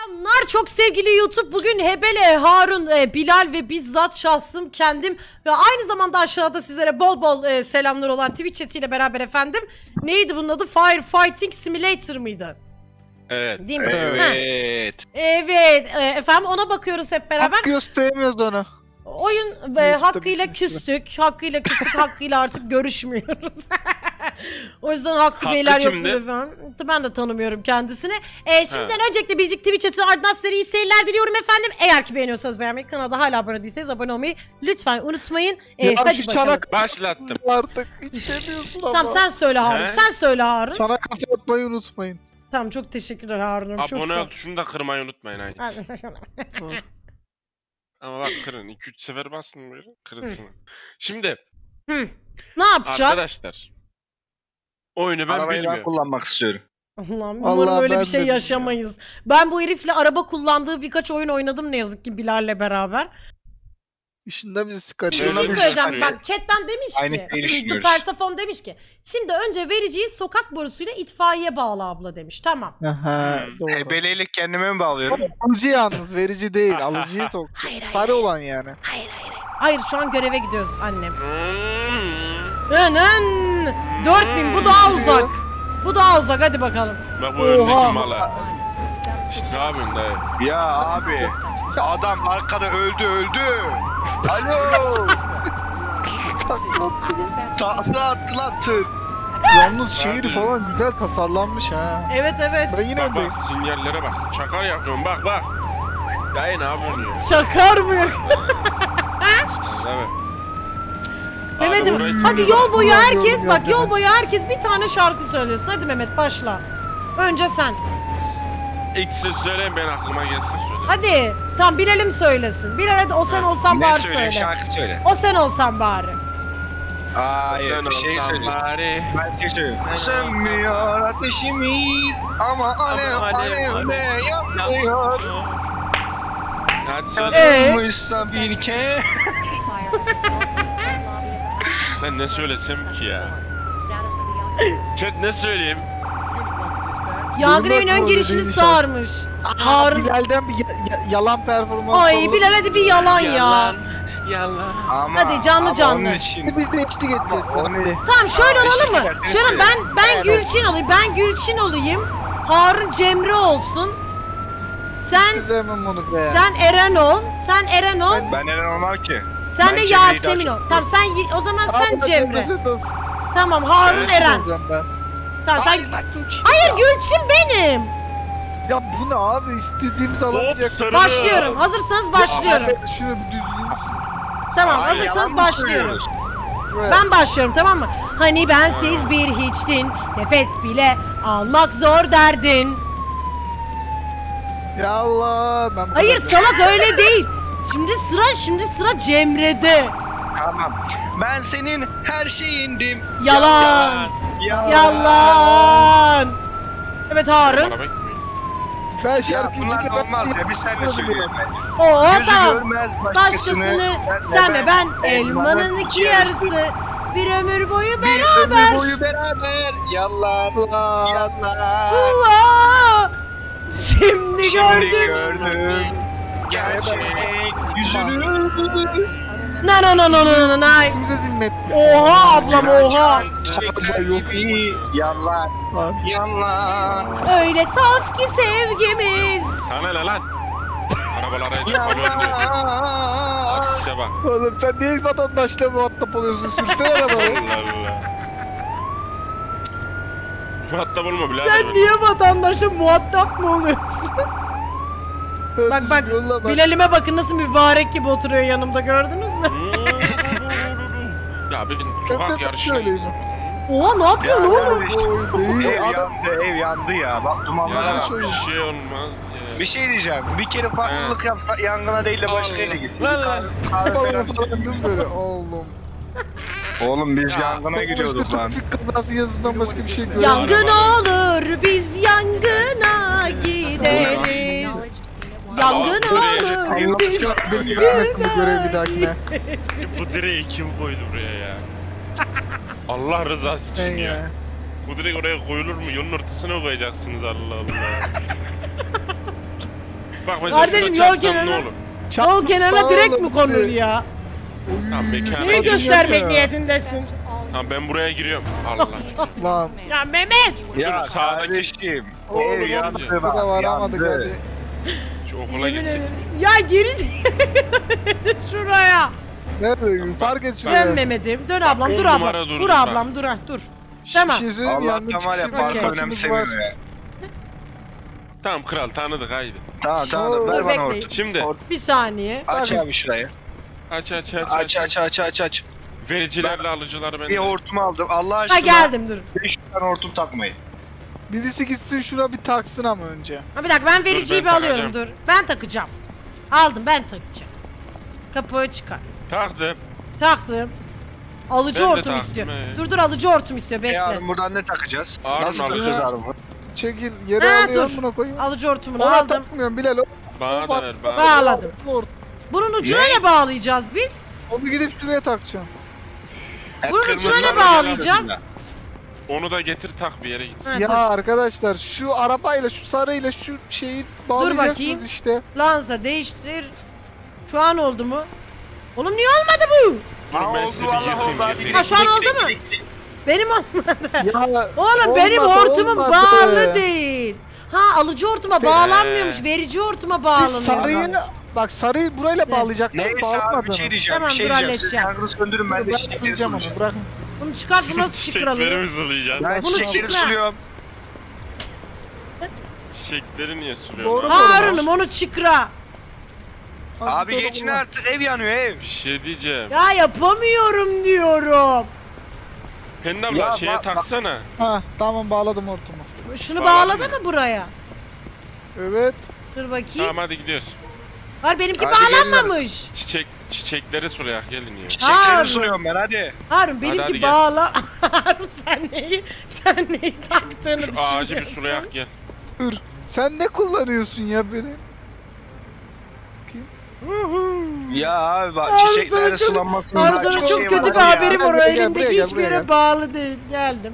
Selamlar çok sevgili YouTube. Bugün Hebele, Harun, Bilal ve bizzat şahsım kendim ve aynı zamanda aşağıda sizlere bol bol selamlar olan Twitch chat'iyle beraber efendim. Neydi bunun adı? Firefighting Simulator mıydı? Evet. Değil mi? Evet. Evet. Efendim ona bakıyoruz hep beraber. Hak gösteremiyoruz onu. Oyun hakkıyla küstük. Hakkıyla artık görüşmüyoruz. O yüzden Hakkı Beyler yoktur efendim. Ben de tanımıyorum kendisini. Şimdiden öncelikle biricik Twitch chat'in ardından size iyi seyirler diliyorum efendim. Eğer ki beğeniyorsanız beğenmeyi, kanala hala abone değilseniz abone olmayı lütfen unutmayın. Hadi şu çanak başlattım. Artık hiç demiyorsun ama. Tamam sen söyle Harun. Sen söyle Harun. Çanak kafa atmayı unutmayın. Tamam çok teşekkürler Harun'um. Abone ol tuşunu da kırmayı unutmayın. Ama bak kırın. 2-3 sefer basın böyle. Kırılsın. Şimdi. Ne yapacağız? Arkadaşlar. Oyunu ben arabayı bilmiyorum. ben kullanmak istiyorum. Allah'ım umarım öyle bir şey yaşamayız. Ben bu herifle araba kullandığı birkaç oyun oynadım ne yazık ki Bilal'le beraber. İşinde bizi sıkar. Bir şey söyleyeceğim bak chatten demiş ki The Persefon demiş ki şimdi önce vericiyi sokak borusuyla itfaiye bağla abla demiş. Tamam. Aha, doğru. Ebeleylik kendime mi bağlıyorum? Alıcı yalnız verici değil. Alıcıyı sok. Sarı olan yani. Hayır şu an göreve gidiyoruz annem. 4000 bu daha uzak. Bu daha uzak hadi bakalım. Bak bu öndeki mala. Ne yapıyorsun dayı? Ya abi. Adam arkada öldü. Alo. Tahta atlatın. Yalnız şehri falan güzel tasarlanmış ha. Evet. Ben yine öndeyim. Bak sinyallere bak. Çakar yakıyorum bak. Dayı ne yapıyorsun ya? Çakar mı yok? Evet. Mehmet'im hadi yol boyu herkes bak yol boyu herkes bir tane şarkı söylesin. Hadi Mehmet başla. Önce sen. İlk söz söyleyin ben aklıma gelsin söyle. Hadi tam Bilal'im söylesin. Bilal hadi o sen olsan bari söyle. Şarkı söyle. O sen olsan bari. Hayır bir şey söyle. Ben şey söyleyeyim. Sönmüyor ateşimiz ama alev de yanmıyor. Hadi söyle. Yanmışsa bir kez. Ben ne söylesem ki ya? Chat ne söyleyeyim? Yangın evin ön girişini sağırmış. Harun. Bilal'den bir yalan performans. Ay Bilal hadi bir yalan ya. Yalan. Hadi canlı. Biz de eşlik edeceğiz. Tamam şöyle olalım mı? Şöyle ben Gülçin olayım. Ben Gülçin olayım. Harun Cemre olsun. Sen Eren ol. Ben Eren olmam ki. Sen de Yasemin ol. Tamam sen o zaman sen Cemre. Tamam Harun Eren. Tamam sen. Hayır Gülçin benim. Ya bu ne abi istediğimiz alamayacak. Başlıyorum. Hazırsanız başlıyorum. Şunu bir düzgün. Tamam hazırsanız başlıyorum. Ben başlıyorum tamam mı? Hani bensiz bir hiçtin. Nefes bile almak zor derdin. Ya Allah. Hayır salak öyle değil. Şimdi sıra Cemre'de. Tamam. Ben senin her şeyindim. Yalan. Evet Harun. Ben şarkıyı olmaz ya biz seninle söyleyelim bence. Oo tamam. Görmez Başkasını sen ve ben elmanın iki yarısı. Bir ömür boyu beraber. Yalan. Şimdi gördüm. Gerçek yüzünü. Nay. Bize zimmet. Oha ablam oha. Yalan. Öyle saf ki sevgimiz. Sana lan. Arabalara çıkamıyorum diyor. İşte bak. Oğlum sen niye vatandaşla muhatap oluyorsun? Sürsene arabayı. Allah. Muhatap olma birader. Sen niye vatandaşa muhatap mı oluyorsun? Bak Bilal'ime bakın nasıl mübarek gibi oturuyor yanımda gördünüz mü? Ya benim sokak yarışıyım. Oha ne yapıyorsun oğlum? Ev yandı ya. Bak dumanlara bak. Bir şey olmaz ya. Bir şey diyeceğim. Bir kere farklılık yapsa yangına değil de başka yere gitsin. Oğlum. Oğlum biz yangına gidiyorduk lan. Trafik kazası yazısından başka bir şey görmedim. Yangın olur biz yangına gideriz. Yangın olur biz. Bilmesin bu görev bir dahakine. Bu direği kim koydu buraya ya? Allah rızası için ya. Bu direk oraya koyulur mu? Yolun ortasına koyacaksınız Allah Allah. Bak mesela Kardeşim, şurada yol çarpsam ne kenarına- olur? Yol kenarına direkt mi konur ya? Tamam mekana Neyi gir. göstermek niyetindesin? Tamam ben buraya giriyorum. Allah. Lan. Ya Mehmet! Ya Sağdaki- kardeşim. Oğlum, yandı Bu da varamadık yandı. hadi. Şu okula Yemin gitsek. ederim. Ya geri şuraya. Nerede? Fark et Dön şuraya. Mehmet'im. Dön ablam, on dur numara ablam. durdum Dur bak. ablam, dur ha, dur. Bir Tamam. şey söyleyeyim mi? Allah'tan var ya Yangın parkı çıkışı önemsemiyor var. ya. Tamam kral tanıdık haydi. Tamam tamam Dur, ver bana bekleyin. hortum. Şimdi Bir saniye. Aç abi şurayı. aç. Aç. Vericilerle alıcıları ben. Bir hortum aldım. Allah Ha aşkına. geldim, dur. 5 tane hortum takmayın. Birisi gitsin şuna bir taksın ama önce. Ha bir dakika, ben vericiyi ben bir alıyorum, dur. takacağım. Ben takacağım. Aldım, ben takacağım. Kapıyı çıkar. Taktım. Taktım. Alıcı Ben de hortum taktım, istiyor. he. Dur alıcı hortum istiyor, bekle. Yarın buradan ne takacağız? Harun Nasıl alacağız. takacağız Harun? Çekil yere Ha, alıyorum dur. buna koyayım. Alıcı hortumunu Ona aldım. takmıyorum Bilal. Bana da ver bana. Bağladım. Dur. Bunun ucuna Ne? ne bağlayacağız biz? Onu gidip şuraya takacağım. Bunun Kırmızı ucuna ne var, bağlayacağız? kırmızı. Onu da getir tak bir yere git. Ha, Ya dur. arkadaşlar şu arabayla şu sarıyla şu şeyi bakayım. bağlayacaksınız işte. Lanza değiştir. Şu an oldu mu? Oğlum niye olmadı bu? Durun ben oldu, sizi bir vallahi yıkayım. oldu, yıkayım. Ha, şu an oldu mu? Benim olmadı. Ya Oğlum benim olmadı, hortumum olmadı. bağlı değil. Ha, alıcı hortuma bağlanmıyormuş. Verici hortuma Siz bağlanıyor. sarıyı bak sarıyı burayla Ne? bağlayacaksınız. Neyse abi bir bağlamadınız. şey diyeceğim. Tamam, bir şey dur, diyeceğim. Siz halledeceğim. yangını söndürün ben de Ben çiçekleri yapacağım onu sulayacağım. bırakın siz. Bunu çıkart, bu nasıl Çiçekleri mi çıkarılıyor? sulayacaksın? Ben Bunu çiçekleri çıkar. suluyorum. Çiçekleri niye suluyorsun? Doğru. abi? Harun'um onu çıkra. Abi geçin artık ev yanıyor ev. Bir şey diyeceğim. Ya yapamıyorum diyorum. Pelin abla Ya şeye taksana. Ha tamam bağladım hortumu. Şunu Bağladın bağladı mı? mı buraya? Evet. Dur bakayım. Tamam hadi gidiyoruz. Var, benimki Hadi bağlanmamış. Çiçekleri sulayak gelin ya. Çiçekleri Harun. suluyorum ben hadi. Harun benimki hadi gel. bağla. Harun sen neyi taktığını Şu ağacı bir düşünüyorsun? sulayak gel. Dur. Sen ne kullanıyorsun ya beni? Ya abi bak Harun çiçekleri sana çok- sulanmasın. Harun daha sana çok çok şey kötü var bir ya. haberim var. O Gel, gel, elimdeki buraya gel, hiçbir buraya yere gel. bağlı değil. Geldim.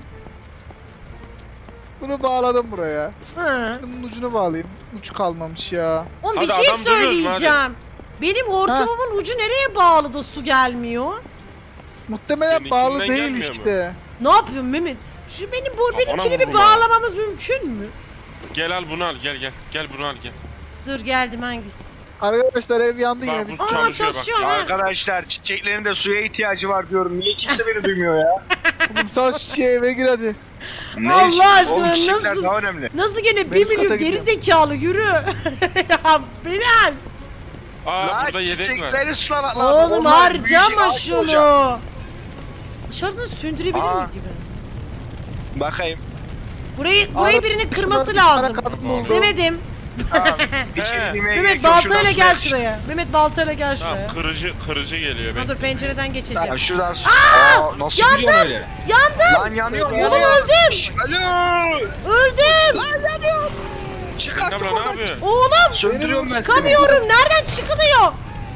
Bunu bağladım buraya. Ha. Bunun ucunu bağlayayım. Uç kalmamış ya. Oğlum bir Hadi şey adam duruyoruz, söyleyeceğim. Benim hortumumun ucu nereye bağlı da su gelmiyor? Muhtemelen Seninkinden bağlı değil gelmiyor mu? işte. Ne yapıyorsun Mehmet? Şu benimkini bir vurma. bağlamamız mümkün mü? Gel al bunu al gel. Gel bunu al gel. Dur geldim, hangisi? Arkadaşlar ev yandı yine. Bak Bir... bu Aa, çalışıyor bak. çalışıyor ha. Arkadaşlar çiçeklerin de suya ihtiyacı var diyorum. Niye kimse beni duymuyor ya? Oğlum sal şu şişeye eve gir hadi. Ne Allah için? aşkına, Oğlum çiçekler nasıl- daha önemli. Nasıl gene 1 Ben üst milyon kata geri gidiyorum. zekalı yürü. Ya Bilal. Aa Lan burada yedek var. çiçekleri sulamak lazım. Oğlum Onlar büyüyecek, harcama ağaç olacak. şunu. Dışarıdan söndürebilir Aa. miyiz gibi? Bakayım. Burayı Arada birinin kırması bir tane lazım. kadın oldu. Mehmet'im. Tamam. İçeri He. girmeye Mehmet gerek yok. baltayla Şuradan gel suya- şuraya. Mehmet baltayla gel Tamam şuraya. kırıcı geliyor. Ha, dur pencereden geçeceğim. Tamam şuradan su. Aa, nasıl gidiyorsun öyle? Yandım. Lan yanıyor. Oğlum yanıyor. öldüm. Şş, Alo. Öldüm. Lan yanıyor. Çık Pelin artık abla ne oradan. yapıyorsun? Oğlum Söndürüyorum ben seni. çıkamıyorum. Nereden çıkılıyor?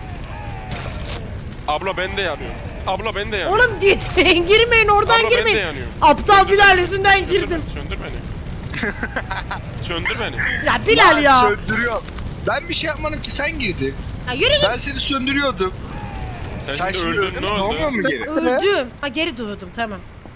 Abla ben de yanıyorum. Abla ben de yanıyorum. Oğlum girmeyin oradan Abla ben de girmeyin. yanıyorum. Aptal Bilal yüzünden Söndür girdim. beni, Söndür beni. Söndür beni. Ya Bilal Lan ya. Söndürüyor. Ben bir şey yapmadım ki sen girdin. Ya yürü git. Ben seni söndürüyordum. Sen şimdi öldün ne Olmuyor oldu? mu geri? Öldüm. Ha geri doğdum, tamam.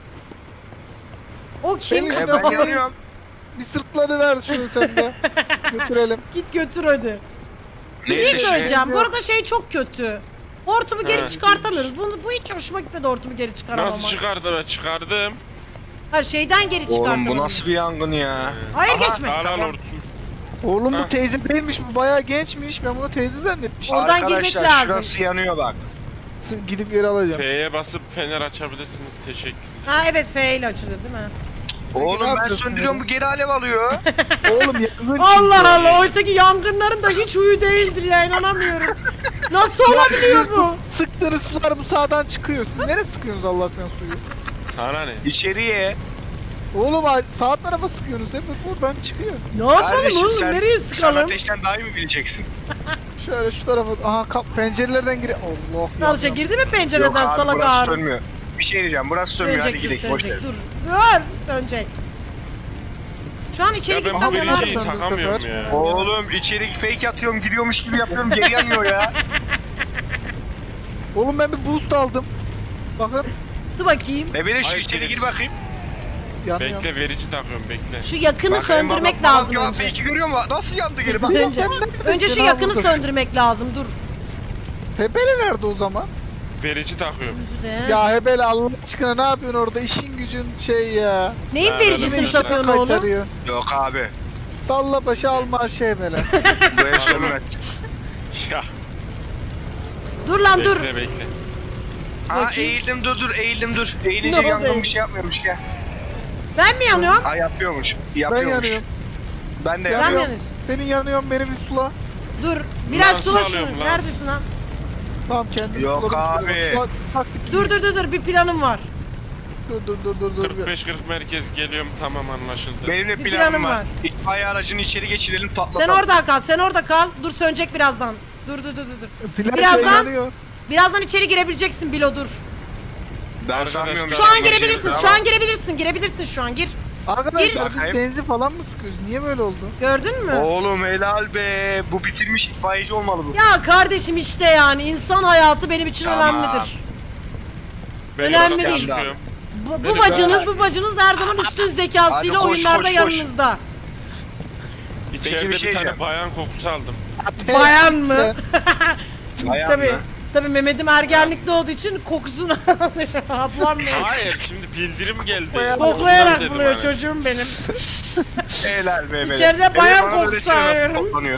O kim? Benim- Ben yanıyorum. Bir sırtladı ver şunu sen de. Götürelim. Git götür hadi. Bir Neyse, şey söyleyeceğim. şey- Bu arada şey çok kötü. Hortumu geri Ha. çıkartamıyoruz. Bu hiç hoşuma gitmedi, hortumu geri çıkaramamak. Nasıl çıkardı be? Çıkardım. Hayır, şeyden geri Oğlum çıkartamam. bu nasıl bir yangın ya? Hayır Aha, geçme. Al al Tamam. hortum. Oğlum Ha. bu teyze değilmiş, bu bayağı gençmiş. Ben bunu teyze zannetmiştim. Oradan girmek Arkadaşlar lazım. şurası yanıyor bak. Gidip geri alacağım. F'ye basıp fener açabilirsiniz. Teşekkür. Ha evet, F ile açılıyor değil mi? Oğlum ben yapıyorsun söndürüyorum ya? bu geri alev alıyor. Oğlum yangın Allah Allah, oysa ki yangınların da hiç huyu değildir ya, inanamıyorum. Nasıl olabiliyor bu? Sıktığınız sular bu sağdan çıkıyor. Siz nereye sıkıyorsunuz Allah aşkına suyu? Sana ne? İçeriye. Oğlum sağ tarafa sıkıyorsunuz. Hep buradan çıkıyor. Ne yapalım Kardeşim oğlum, sen, nereye sen sıkalım? ateşten daha iyi mi bileceksin? Şöyle şu tarafa. Aha pencerelerden gir. Allah. Alışa girdi mi pencereden Yok abi salak burası ağrı? sönmüyor. Bir şey diyeceğim burası sönmüyor hadi Sönecek, dur, gidelim boş ver. sönecek. Dur, dur, sönecek. Şu an içeri Ya ben girsem bu ne vericiyi yapacağım? takamıyorum ya. Oğlum içeri fake atıyorum giriyormuş gibi yapıyorum geri yanıyor ya. Oğlum ben bir boost aldım. Bakın Dur bakayım. Bele şu Hayır, içeri benim- gir bakayım. yanıyor. Bekle verici takıyorum bekle. Şu yakını Bakayım, söndürmek bak, lazım bak, önce. Fake'i görüyor musun? Nasıl yandı geri bak. Önce şu yakını söndürmek lazım. Dur. Hebele nerede o zaman? Verici takıyorum. Yüzüne. Ya Hebele Allah aşkına ne yapıyorsun orada? İşin gücün şey ya. Neyin Ha, vericisini ben de takıyorsun oğlum? Kaytarıyor. Yok abi. Salla başı alma şey Hebele. Bu el sönmez. Ya Dur lan dur. bekle bekle. Aa Bakayım. eğildim dur eğildim dur. Eğilince Ne oldu? yangın bir şey yapmıyormuş gel. Ben mi yanıyorum? Aa yapıyormuş. Ben Yapıyormuş. yanıyorum. Ben de Sen mi yanıyorum. yanıyorsun? Senin yanıyorsun beni bir sula. Dur. Biraz Lans sula alıyorum, şunu. lans. Neredesin lan? Tamam kendim Yok suladım. abi. Şu an taktik Dur bir planım var. dur. 45-40 merkez geliyorum tamam anlaşıldı. Benim de Bir planım planım var. var. İtfaiye aracını içeri geçirelim patlatalım. Sen orada kal. Dur sönecek birazdan. Dur. Plan Birazdan- yanıyor. Birazdan içeri girebileceksin Bilo dur. Ben Arkadaşlar- sanmıyorum. Şu an içeri girebilirsin. gireceğiz Şu ama- an girebilirsin şu an. Gir. Arkadaşlar biz Bakayım. benzin falan mı sıkıyoruz? Niye böyle oldu? Gördün mü? Oğlum helal be. Bu bitirmiş itfaiyeci olmalı bu. Ya kardeşim işte yani insan hayatı benim için Tamam. önemlidir. Ben önemli biraz değil. çıkıyorum. Bu Beni bacınız her zaman üstün zekasıyla Hadi koş, oyunlarda koş. yanınızda. İçeride bir şey bir tane diyeceğim. bayan kokusu aldım. Bayan mı? Bayan Tabii. mı? Tabii Mehmet'im ergenlikte olduğu için kokusunu alıyor. Ablam benim. Hayır şimdi bildirim geldi. Koklayarak Ondan buluyor dedim hani. çocuğum benim. Helal be. İçeride bayan kokusu alıyorum. Toplanıyor.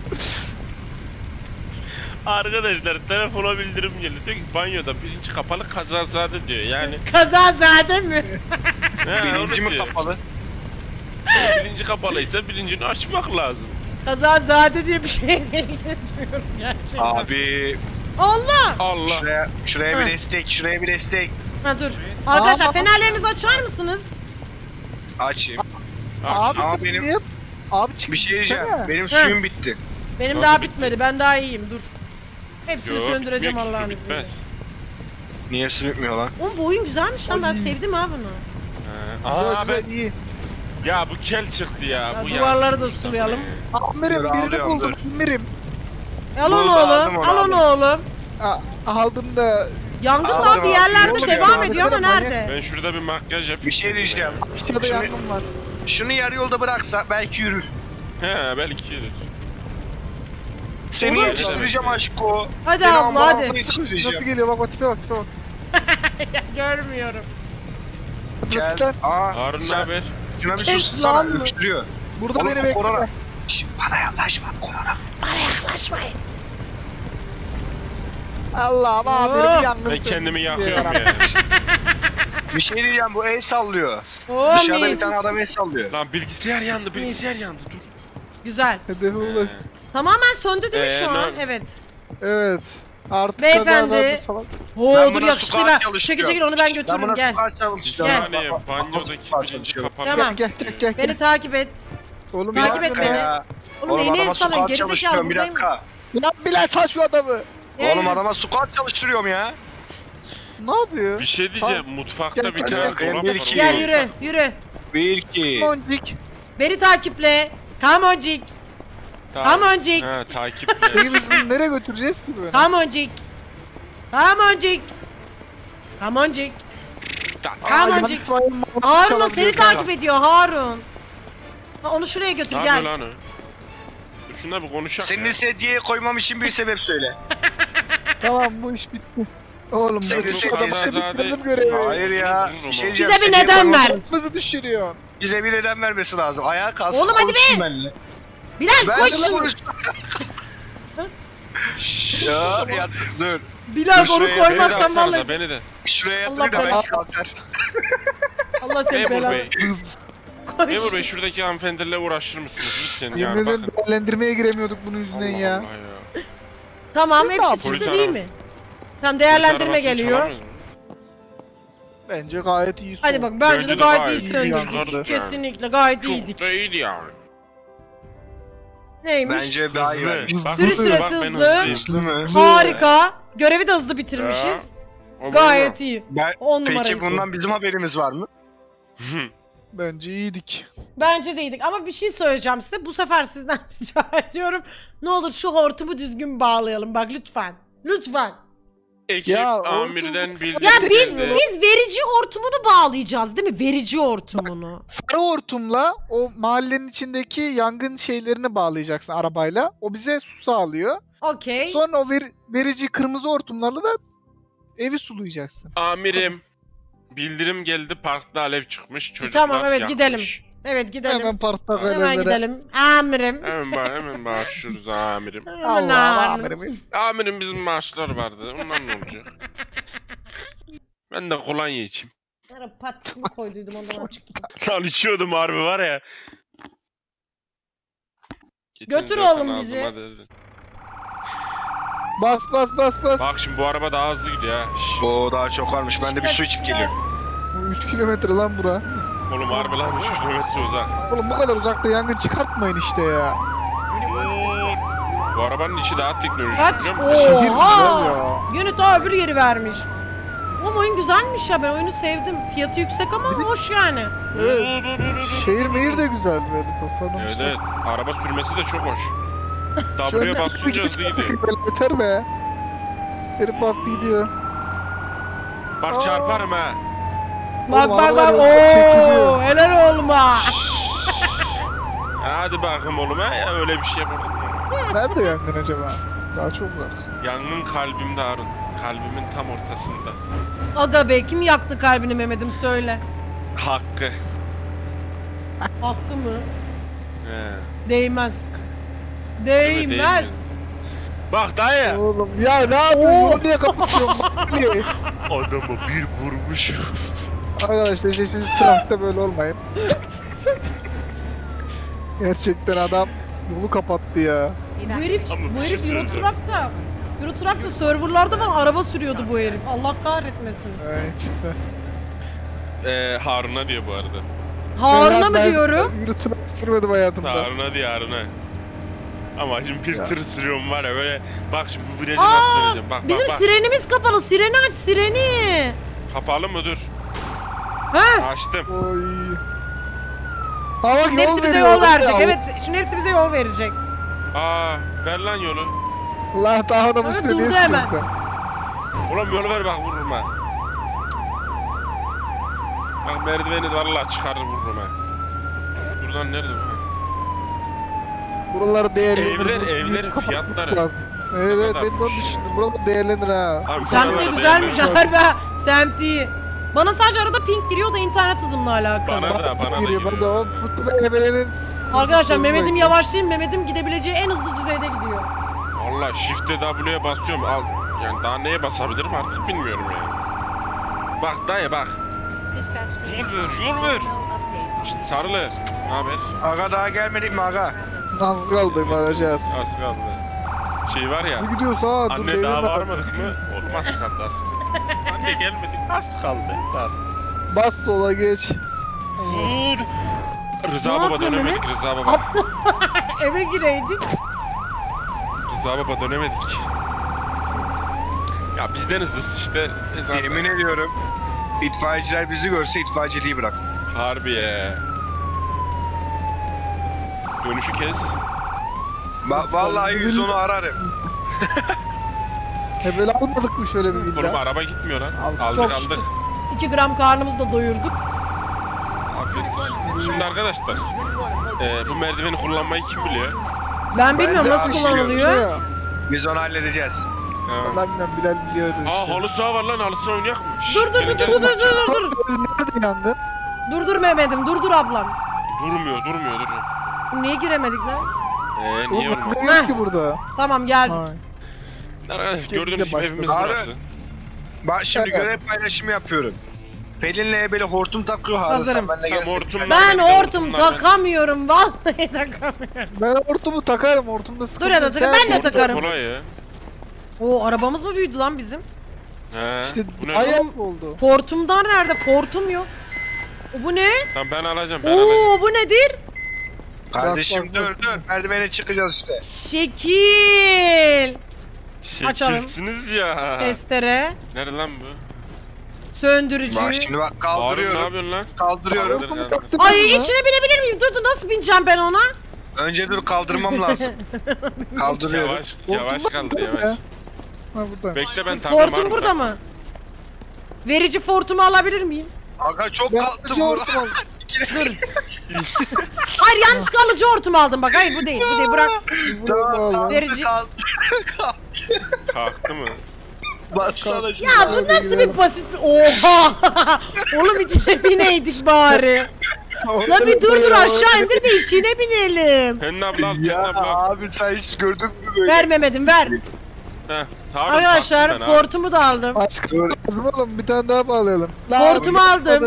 Arkadaşlar telefona bildirim geldi. Diyor ki banyoda bilinci kapalı kazazade diyor yani. Kazazade mi? He, Bilinci onu mi diyor. kapalı? Bilinci kapalıysa bilincini açmak lazım. Kazazade diye bir şey geçmiyorum gerçekten. Abi Allah! Allah. şuraya Ha. bir destek, şuraya bir destek. Ha dur. Arkadaşlar Aa, fenerlerinizi açar mısınız? Açayım. Abi Ama sen benim- niye? Abi çık. Bir şey diyeceğim. çıksana. Benim Ha. suyum bitti. Benim Nasıl daha bitti? bitmedi. Ben daha iyiyim.Dur. Hepsini Yok, söndüreceğim bitmiyor ki, Allah'ın su izniyle. bitmez. Niye su bitmiyor lan? Oğlum bu oyun güzelmiş lan. Ben Ay. sevdim ha bunu. Aa Güzel, ben güzel, iyi. ya bu kel çıktı ya. Ya Bu duvarları yansın. da sulayalım. Amirim Dur, birini alıyorum, buldum. Amirim. Al onu Bunu da aldım, oğlum. onu Al onu aldım. oğlum. Aldım da Yangın Aldım, daha bir yerlerde aldım. devam Aldım, ediyor ama aldım, nerede? Ben şurada bir makyaj yapayım. Bir şey diyeceğim. aşağıda Şunu- yangın var. Şunu yarı yolda bıraksa belki yürür. He belki yürür. Seni Olur. yetiştireceğim aşko. Hadi Seni abla, ambulansa hadi. yetiştireceğim. Nasıl geliyor bak o tipe bak tipe bak. Görmüyorum. Gel. Basit lan. Harun ne sen haber? şuna bir Kes sussana lan mı? öksürüyor. Burada Oğlum, beni bekle. korona. Şş, bana yaklaşma korona. Bana yaklaşmayın. Allah'ım Oo. amirim yangın Ben söndü. kendimi yakıyorum ya. Bir şey diyeceğim bu el sallıyor. Oo, Dışarıda bir mis. tane adam el sallıyor. Lan bilgisayar yandı yandı dur. Güzel. Hedefe ulaş. Tamamen söndü değil mi şu ne an? oldu? Evet. Evet. Artık Beyefendi. kazalarda salak. Oo Ben dur buna yakışıklı squat ben. çalışıyorum. Çekil onu ben Ben götürürüm buna gel. squat Bir çalışıyorum. saniye Bak, bak, bak, banyodaki squat bilinci çalışıyorum. kapalı. Tamam. Gel. Beni takip et. Oğlum Bir Takip et dakika beni. ya. Oğlum Oğlum neyini adama el salın squat gerizekalı çalıştırıyorum bir buradayım. dakika. Lan Bilal taş şu adamı. Oğlum adama squat çalıştırıyorum ya. Ne yapıyor? Bir şey diyeceğim mutfakta Gel, bir gel, tane gel, dolap bir var. iki. Gel yürü. 1-2. Moncik. Beni takiple. Come oncik. Come oncik. Ha takiple. Peki biz bunu nereye götüreceğiz ki böyle? Come oncik. Come oncik. Come oncik. Come Ay, oncik. itfaiye mamutunu Harun o çalabiliyor seni sana. takip ediyor Harun. Ha, onu şuraya götür Ne gel. yapıyor lan o? Dur şunla bir konuşalım Seni ya. sedyeye koymam için bir sebep söyle. Tamam bu iş bitti. Oğlum Seni bu çok adamı azade- bitirdim görevi. Hayır ya. Bir şey diyeceğim. Bize bir sedyeye neden koymam- ver. Kızı düşürüyor. Bize bir neden vermesi lazım. Ayağa kalsın. Oğlum hadi konuşsun be. benimle. Bilal Ben koş de şunu. konuş. ya dur. Bilal Dur onu şuraya, Beni de koymazsan atsanıza, vallahi. beni de. Şuraya Allah yatırayım da belanı. belki kalkar. Allah seni Memur belanı. Bey. Koş. Memur Bey şuradaki hanımefendiyle uğraşır mısınız lütfen Yemin yani ederim bakın. değerlendirmeye giremiyorduk bunun yüzünden Allah ya. Allah ya. Tamam Siz ne hepsi yapıyorsunuz? çıktı Polis değil mi? Tamam değerlendirme Polis arabasını geliyor. çalamıyoruz mu? Bence gayet iyi. Hadi bak bence de Bence de gayet gayet iyi iyi söndürdük. yandı. Kesinlikle gayet iyiydik. Çok da iyiydi yani. Neymiş? Bence daha iyi vermiş. Bak, Sürü hızlı, süresi bak ben hızlı. hızlıyım. Hızlı mı? Harika. Görevi de hızlı bitirmişiz. O Gayet iyi. Ben, 10 numarayız. peki bundan bizim haberimiz var mı? Bence iyiydik. Bence değildik ama bir şey söyleyeceğim size. Bu sefer sizden rica ediyorum. Ne olur şu hortumu düzgün bağlayalım bak lütfen. Lütfen. Ekip Ya, amirden bildirim Ya biz geldi. verici hortumunu bağlayacağız değil mi? Verici hortumunu. Sarı hortumla o mahallenin içindeki yangın şeylerini bağlayacaksın arabayla. O bize su sağlıyor. Okey. Sonra o verici kırmızı hortumlarla da evi sulayacaksın. Amirim. Bildirim geldi, parkta alev çıkmış. Çocuklar Tamam, evet, yakmış. gidelim. Evet gidelim. Hemen parkta Hemen kalevlere. gidelim. Amirim. Hemen başlıyoruz amirim. Aman Allah amirim. amirim. Amirim bizim maaşlar vardı. Ondan ne olacak? Ben de kolonya içeyim. Ara patisini koyduydum ondan açık. Lan içiyordum harbi var ya. Götür zaten oğlum ağzıma bizi. dedin. Bas bas bas bas. Bak şimdi bu araba daha hızlı gidiyor ha. Şşş. Oo daha çok varmış. Ben de bir su içip geliyorum. 3 kilometre lan bura. Oğlum harbi lan 3 kilometre uzak. Oğlum bu kadar uzakta yangın çıkartmayın işte ya. Bu arabanın içi daha teknolojik Kaç? biliyor musun? Şehir güzel Oha! ya. Yine daha öbür yeri vermiş. Oğlum oyun güzelmiş ya, ben oyunu sevdim. Fiyatı yüksek ama hoş yani. Şehir mehir de güzel böyle tasarlamışlar. Evet evet. Araba sürmesi de çok hoş. Şöyle W'ye basınca hızlı gidiyor. Böyle yeter be. Herif bastı gidiyor. Bak çarparım ha. Bak Oğlum, bak arabalar bak. yolda çekiliyor. Ooo helal olma. Hadi bakayım oğlum ha. Ya öyle bir şey yapalım. Nerede yangın acaba? Daha çok uzak. Yangın kalbimde Harun. Kalbimin tam ortasında. Aga be, kim yaktı kalbini Mehmet'im söyle. Hakkı. Hakkı mı? He. Değmez. Değil mi? Değmez. Bak dayı. Oğlum ya ne yapıyorsun? Yolu niye kapatıyorsun? Bak niye? Adamı bir vurmuş. Arkadaşlar işte siz trafikte böyle olmayın. Gerçekten adam yolu kapattı ya. Bu herif, Ama bir bu şey herif söyleyeceğim. Eurotrack'ta serverlarda falan araba sürüyordu bu herif. Allah kahretmesin. İşte. Harun'a diyor bu arada. Harun'a mı diyorum? Ben yürütüne sürmedim hayatımda. Harun'a diyor Harun'a. Ama şimdi bir Ya. tır sürüyorum var ya böyle. Bak şimdi bu virajı nasıl döneceğim. Bak Bizim bak. sirenimiz kapalı. Sireni aç, sireni. Kapalı mı dur? Ha? Açtım. Oy. Ha bak Şimdi hepsi bize veriyor, yol verecek. ya. Evet, şimdi hepsi bize yol verecek. Aa ver lan yolu. Allah daha adamı Evet, üstüne niye durdu hemen. sürüyorsun sen? Oğlum yolu ver bak vururum ha. Bak merdiveni vallahi çıkarır vururum ha. Buradan nerede bu? Buraları değerlendir. Evlerin fiyatları. Evet evet kadar? ben de onu düşündüm. Buralar değerlendir ha. Abi, Semt de buraları güzelmiş beğenmiyorum. harbi. Semt iyi. Bana sadece arada ping giriyor da internet hızımla alakalı. Bana da giriyor. Bana da giriyor. o mutlu ebelerin... Arkadaşlar Mehmet'im yavaşlayayım. Mehmet'im gidebileceği en hızlı düzeyde gidiyor. Valla Shift'e W'ye basıyorum. Al. Yani daha neye basabilirim artık bilmiyorum yani. Bak dayı bak. Yol ver. İşte sarılır. Ne haber? Aga daha gelmedik mi aga? Az kaldı varacağız. Az kaldı. Şey var ya. Bu gidiyorsa ha dur Anne değelim daha ben. varmadık mı? Oğlum az kaldı az kaldı. Anne gelmedik az kaldı. Bas sola geç. Dur. Rıza Ne baba yapıyor dönemedik Rıza baba. Eve gireydik. Rıza baba dönemedik. Ya bizden hızlısı işte. Yemin ediyorum. İtfaiyeciler bizi görse itfaiyeciliği bırak. Harbi ya. Dönüşü kes. Vallahi 110'u ararım. Böyle almadık mı şöyle bir Oğlum villa? araba gitmiyor lan. Aldık. Aldık Çok aldık. 2 gram karnımızı da doyurduk. Afiyet olsun. Şimdi arkadaşlar. Bu merdiveni kullanmayı kim biliyor? Ben bilmiyorum de nasıl aşılıyorum. kullanılıyor. Ya. Biz onu halledeceğiz. Vallahi bilmiyorum Bilal biliyordu Aa işte. halı saha var lan halı saha oynayak mı? Şşş, Dur gelin, gelin. Nerede yangın? Dur Mehmet'im dur ablam. Durmuyor. Niye giremedik lan? Niye Oğlum olmadı? bak yok ki burada. Tamam geldik. Hay. Arkadaşlar Şey, gördüğünüz gibi başladı. evimiz Abi. burası. Bak şimdi Evet. görev paylaşımı yapıyorum. Pelin'le böyle hortum takıyor Hazırım. Harun sen benimle Tam gelsin. hortumlar. Ben ben de hortum hortumlar ben. takamıyorum vallahi takamıyorum. Ben hortumu takarım hortumda sıkıntı Dur ya da yok. dur, Sen ben de hortum- takarım. Kolay ya. Oo arabamız mı büyüdü lan bizim? He. İşte Bu ne? ayak oldu. Fortum'dan nerede? Fortum yok. Bu ne? Tamam ben alacağım ben alacağım. Oo bu nedir? Kardeşim Bak, dur bak. dur. Merdivene çıkacağız işte. Şekil. Açalım. Şekilsiniz ya. Testere. Nerede lan bu? Söndürücü. Bak şimdi bak Harun ne kaldırıyorum. yapıyorsun lan? Kaldırıyorum. Ay içine binebilir miyim? Dur nasıl bineceğim ben ona? Önce dur kaldırmam lazım. Kaldırıyorum. Yavaş kaldır yavaş. Ha burada. Bekle ben takım Fortum burada mı? Verici fortumu alabilir miyim? Aga çok Ben kalktı bu. Hayır yanlış alıcı hortum aldım bak. Hayır bu değil bırak. Verici. Kalktı mı? Baksana şimdi. Ya bu nasıl bir basit bir... Oha! Oğlum içine bineydik bari. La bir dur aşağı indir de içine binelim. Senin abla al. Ya abi sen hiç gördün mü böyle? Ver Mehmet'im ver. Heh, tamam, Arkadaşlar taktım ben abi. fortumu da aldım. Aşkım lazım oğlum bir tane daha bağlayalım. Hortumu aldım.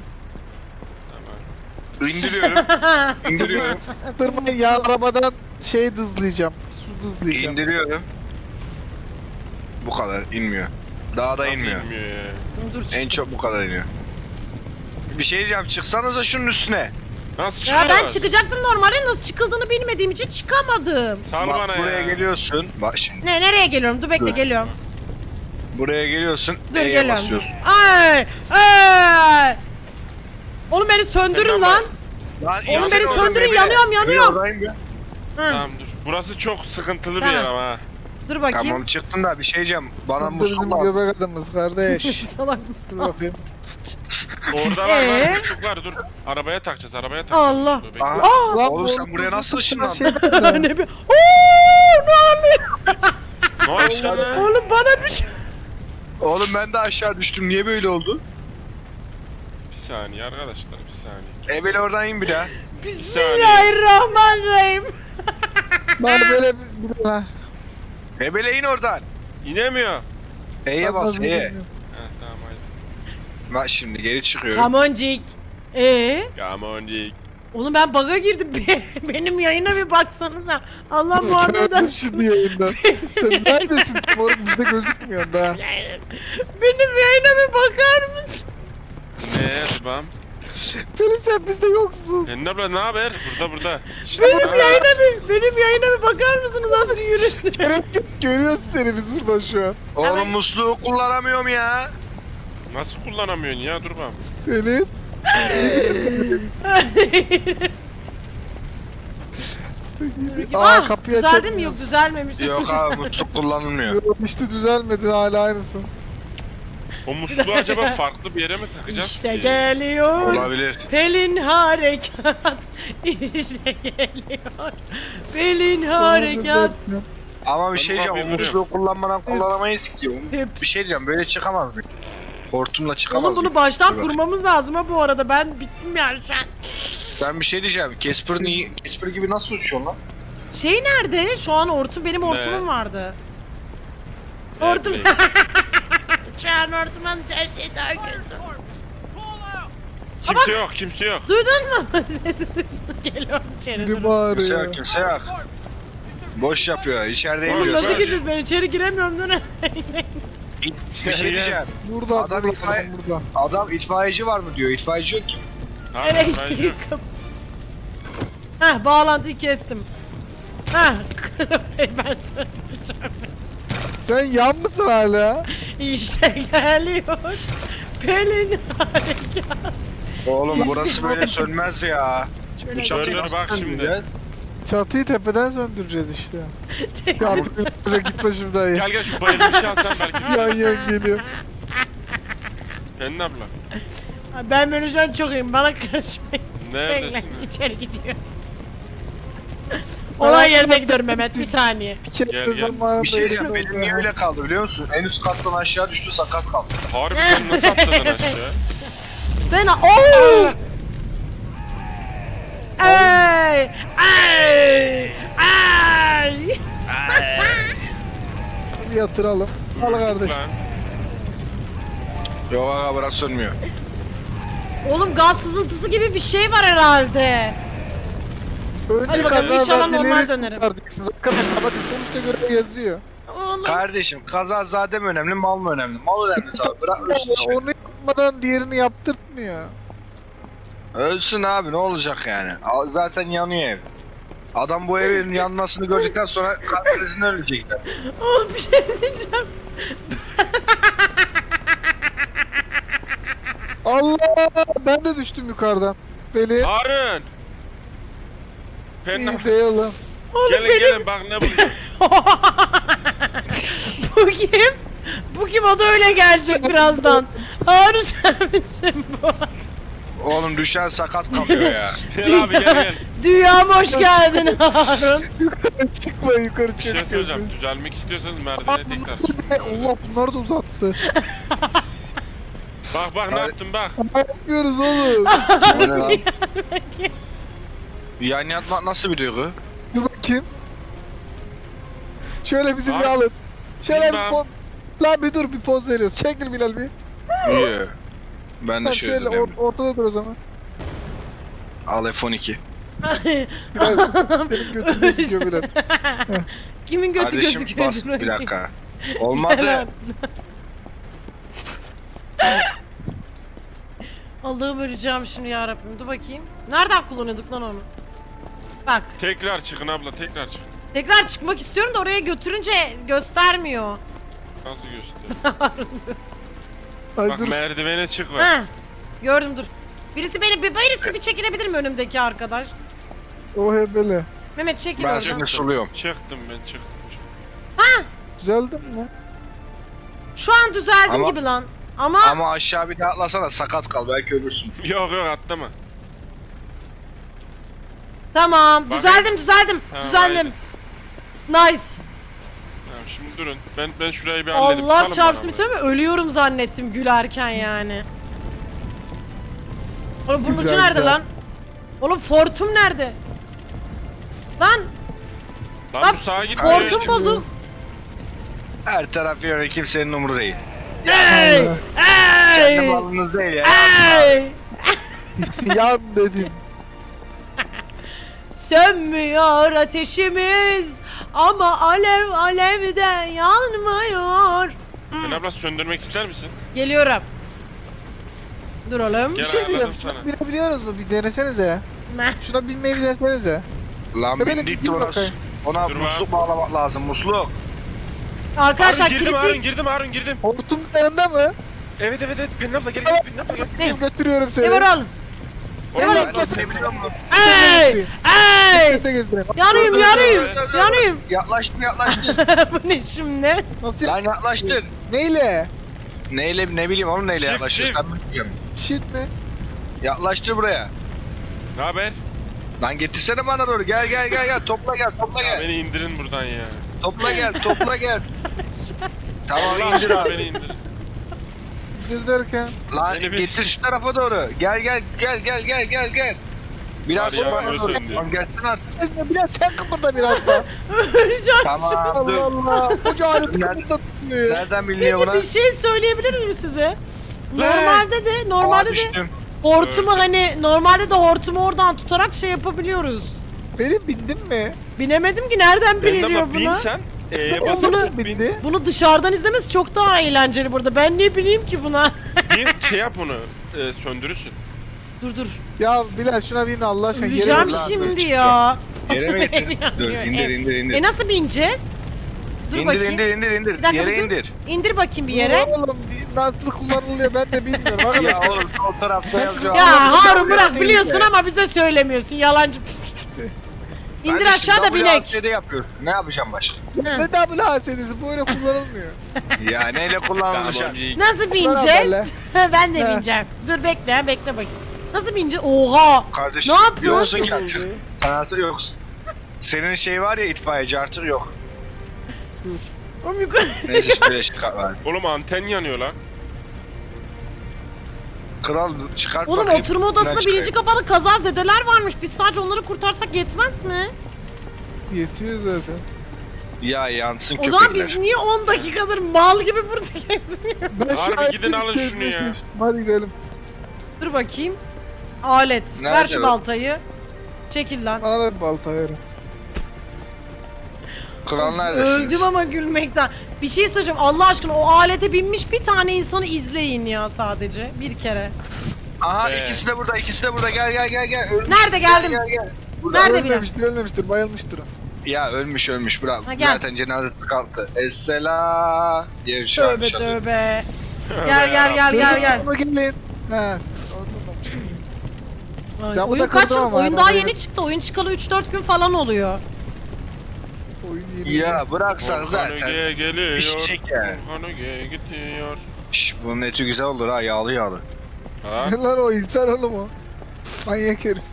İndiriyorum. İndiriyorum. Tırmayın ya arabadan şey dızlayacağım. Su dızlayacağım. İndiriyorum. Bu kadar inmiyor. Daha da Nasıl inmiyor. inmiyor ya? Dur En çok bu kadar iniyor. Bir şey diyeceğim çıksanıza şunun üstüne. Nasıl Ya çıkıyor? ben çıkacaktım normalde nasıl çıkıldığını bilmediğim için çıkamadım. Sal Bak bana buraya ya. geliyorsun. Bak şimdi. Nereye geliyorum? Dur bekle Dur. geliyorum. Buraya geliyorsun. Dur E'ye geliyorum. basıyorsun. Ay! Ay! Oğlum beni söndürün Sen lan. Lan Oğlum insene beni oradan söndürün bebeğe. yanıyorum. Oradayım ya. Hı, Tamam dur. Burası çok sıkıntılı bir Tamam. yer ama ha. dur bakayım. Tamam çıktım da bir şey diyeceğim. Bana Burada bizim musluk lazım. göbek adamız kardeş. Salak Dur Mustafa. bakayım. Orada var musluklar dur. Arabaya takacağız arabaya takacağız. Allah. Dur, bekle. Aha, Lan oğlum bu- sen buraya nasıl bu- ışınlandın? şey nerede? Ne bir... Oo, ne oluyor? Ne aşağıda? Oğlum bana bir şey... Oğlum ben de aşağı düştüm. Niye böyle oldu? Bir saniye arkadaşlar bir saniye. Ebele oradan in bir daha. Bismillahirrahmanirrahim. Bana böyle bir ha. Ebele in oradan. İnemiyor. E'ye bas Bakmaz E'ye. bilmiyorum. Heh tamam haydi. Bak şimdi geri çıkıyorum. Kamoncik. Come on Dick. Oğlum ben bug'a girdim. Benim yayına bir baksanıza. Allah muhabbet Gördüm şimdi yayında. Sen neredesin? Moruk bizde gözükmüyor daha. Benim yayına bir bakar mısın? Ne babam? Pelin sen bizde yoksun. Senin abla ne haber? Burada. Benim Ha. yayına bir bakar mısınız nasıl yürüdü? Görüyoruz seni biz buradan şu an. Oğlum musluğu kullanamıyorum ya. Nasıl kullanamıyorsun ya dur bakalım. Pelin. İyi misin? Aa kapıyı Düzeldi mi? Yok düzelmemiş. Yok abi musluk kullanılmıyor. Yok işte düzelmedi hala aynısın. O musluğu acaba farklı bir yere mi takacağız İşte ki? geliyor. Olabilir. Pelin harekat. İşte geliyor. Pelin harekat. Ama bir şey Ben diyeceğim o bakayım, musluğu kullanmadan kullanamayız ki. Hep. Bir şey diyeceğim böyle çıkamaz mı? Hortumla çıkamaz Oğlum bunu mı? baştan Dur bakayım. kurmamız lazım ha bu arada. Ben bittim yani şu an. Ben bir şey diyeceğim. Casper gibi nasıl uçuyorsun lan? Şey nerede? Şu an benim hortumum vardı. Hortum. Evet, Şu an hortumun her şey daha kötü. Kimse yok. Duydun mu? Geliyorum içeri. Biri dur. Kimse bağırıyor. yok kimse yok. Boş yapıyor. İçeride Oğlum, Oğlum iniyorsun. nasıl gideceğiz? Ben içeri giremiyorum dur. Bir şey diyeceğim. Burada Adam burada itfaiye- burada. Adam itfaiyeci var mı diyor. İtfaiyeci yok ki. Tamam ben Elektriği yok. kap. Heh bağlantıyı kestim. Heh. Ben söyleyeceğim. Sen yan mısın hala? İşte geliyor. Pelin harekat. Oğlum burası böyle sönmez ya. Şöyle Bu çatıyı Dur, nasıl bak şimdi. söndüreceğiz? Çatıyı tepeden söndüreceğiz işte. Ya bize git başımdan ya. Gel şu bayılmış şey alsan belki. Yan yan geliyor. Senin abla. Ben böyle şu an çok iyiyim. Bana karışmayın. Bekle. Neredesin? İçeri gidiyor. Olay yerine gidiyorum Mehmet. Bir saniye. Bir kere Gel, de gel. zamanında Bir şey diyeceğim. elimde Benim niye öyle kaldı biliyor musun? En üst kattan aşağı düştü sakat kaldı. Harbiden nasıl atladın aşağı? Ben... Ooo! Ay! Ay! Ay! bir yatıralım. Al kardeşim. Lan. Yok aga bırak sönmüyor. Oğlum gaz sızıntısı gibi bir şey var herhalde. Önce Hadi bakalım, kaza inşallah belgeleri normal dönerim. kurtaracaksınız. Arkadaşlar hadi sonuçta göre yazıyor. Oğlum. Kardeşim kazazade mi önemli mal mı önemli? Mal önemli tabi bırak ölsün işte. Onu yapmadan diğerini yaptırtmıyor. Ölsün abi ne olacak yani? Zaten yanıyor ev. Adam bu evin yanmasını gördükten sonra kalp krizinden ölecekler. Oğlum bir şey diyeceğim. Allah! Ben de düştüm yukarıdan. Beni Harun. Penna. iyi değilim. Gelin gelin bak ne buldum. Bu kim? Bu kim? O da öyle gelecek birazdan. Harun sen misin bu? Oğlum düşen sakat kalıyor ya. Gel abi gel gel. Dünyama hoş geldin Harun. Yukarı çıkma yukarı Bir şey çıkma. söyleyeceğim. Düzelmek istiyorsanız merdivene tekrar çıkın. Allah bunlar da uzattı. Bak ne yaptım bak. Ne yapıyoruz oğlum? O ne lan? Yan yatmak nasıl bir duygu? Dur bakayım. Şöyle bizi bir Abi, alın. Şöyle bir bilmem. poz. Lan bir dur bir poz veriyoruz. Çekil Bilal bir. İyi. Ben de Sen şöyle şöyle döneyim. ortada dur o zaman. Al F12. Bilal senin götün gözüküyor Bilal. Kimin götü Kardeşim gözüküyor? bas bir dakika. Olmadı. Allah'ım öleceğim şimdi yarabbim. Dur bakayım. Nereden kullanıyorduk lan onu? Bak. Tekrar çıkın abla tekrar çık. Tekrar çıkmak istiyorum da oraya götürünce göstermiyor. Nasıl göster? Ay Bak dur. merdivene çık bak. Heh. Gördüm dur. Birisi bir çekilebilir mi önümdeki arkadaş? O hebele. Mehmet çekil Ben oradan. şimdi suluyorum. Çıktım ben çıktım. Düzeldin mi? Şu an düzeldim Ama- gibi lan. Ama Ama aşağı bir daha atlasana sakat kal belki ölürsün. Yok atlama. tamam Bak- düzeldim. Tamam, Düzeldim. Nice. Tamam şimdi durun. Ben şurayı bir halledip Allah salın çarpsın bana bir söyleme ölüyorum zannettim gülerken yani. Oğlum bunun ucu Güzel, nerede güzel. lan? Oğlum fortum nerede? Lan Lan Lan, bu sağa gitmiyor. fortum bozuk. Her taraf yöne kimsenin umuru değil. Hey! Kendi Hey! malınız değil ya. Hey! Yan dedim. Sönmüyor ateşimiz ama alev alevden yanmıyor. Ben abla söndürmek ister misin? Geliyorum. Dur oğlum. Bir Gel şey ayarladım diyeceğim. sana. Şuna binebiliyoruz mu? Bir denesenize ya. Meh. Şuna binmeyi bir denesenize. Lan Böyle bindik bir de ona, bakayım. ona Dur musluk bağlamak lazım musluk. Arkadaşlar Harun kilitli. Harun girdim. Hortum yanında mı? Evet Pelin abla gel Pelin abla gel. Ne? Götürüyorum seni. Ne var oğlum? Oğlum Oğlum, ben nasıl biliyor musun? Hey! Hey! Bisikletle gezdireyim. Yanayım yanayım. Yanayım. Yaklaştın. Bu ne şimdi? Nasıl Lan yaklaştın. Neyle? Neyle ne bileyim oğlum neyle Çift, yaklaştın çift. sen bilmiyorum. Shit mi? Yaklaştır buraya. Ne haber? Lan getirsene bana doğru gel topla gel Ya beni indirin buradan ya. topla gel. Tamam Allah indir aşkına abi. beni indirin. Bir derken. Lan Beni bir- getir şu tarafa doğru. Gel. Biraz Var ya, sonra doğru. özür dilerim. Tamam gelsin artık. Biraz sen kıpırda biraz da. Öleceğim. Tamam dur. Allah Allah. Koca alet Nerede- kıpırda tutmuyor ya. Nereden biliniyor buna? Bir şey söyleyebilir miyim size? Normalde Aa, de düştüm. hortumu Öldüm. hani normalde de hortumu oradan tutarak şey yapabiliyoruz. Benim bindin mi? Binemedim ki nereden Pelin biniliyor abla bin buna? sen. Onu Basıp bin. bindi. Bunu dışarıdan izlemesi çok daha eğlenceli burada. Ben niye bineyim ki buna? Bir şey yap onu. Söndürürsün. dur. Ya Bilal şuna bin Allah aşkına. Geri Öleceğim ver. lan, şimdi çıktı. ya. Yere mi getir? Dur indir. E nasıl bineceğiz? Dur bakayım. İndir. Bir dakika, Yere bir dur. indir. İndir bakayım bir yere. Oğlum nasıl kullanılıyor ben de bilmiyorum Ya arkadaşlar. oğlum sol tarafta yazıyor. Ya Ama Harun bu bırak değil biliyorsun ya. ama bize söylemiyorsun yalancı pislik. İndir aşağı da binek. WASD yapıyorsun. Ne yapacağım başka? Ne WASD'si böyle kullanılmıyor. Ya neyle kullanılacak? Nasıl Sana bineceğiz? böyle. Ben de He. bineceğim. Dur bekle bakayım. Nasıl bineceğiz? Oha! Kardeşim Ne yapıyorsun? yoksun ki artık. Sen artık yoksun. Senin şey var ya itfaiyeci artık yok. Oğlum yukarı. Neyse şöyle çıkar var. Oğlum anten yanıyor lan. Kral çıkart Oğlum bakayım. oturma odasında Nereden birinci çıkayım? kapalı kazazedeler varmış. Biz sadece onları kurtarsak yetmez mi? Yetiyor zaten. Ya yansın O zaman köpekler. biz niye 10 dakikadır mal gibi burada geziniyoruz? Ben Harbi şu an gidin alın bir şunu ya. çalıştım. Hadi gidelim. Dur bakayım. Alet. Ver Nerede şu bu? baltayı. Çekil lan. Bana da bir balta verin. Kral neredesiniz? Öldüm ama gülmekten. Bir şey söyleyeceğim. Allah aşkına o alete binmiş bir tane insanı izleyin ya sadece. Bir kere. Aha Ee. ikisi de burada gel. Ölmüş. Nerede geldim? Gel. Burada. Nerede bile? Ölmemiştir bayılmıştır o. Ya ölmüş bırak. Ha, gel. Zaten cenazesi kalktı. Essela diye bir şey Tövbe varmış. tövbe. Gel. Ama gelin. He. Ay, Camı oyun da kaç kırdım yıl? ama Oyun yani daha oraya- yeni çıktı. Oyun çıkalı 3-4 gün falan oluyor. Oyun yeri. Ya bıraksak Volkan zaten Öge'ye geliyor. pişecek yani. Volkan Öge'ye gidiyor. Şş, bunun eti güzel olur ha, yağlı yağlı. Ha? Ne lan o insan oğlum o. Manyak herif.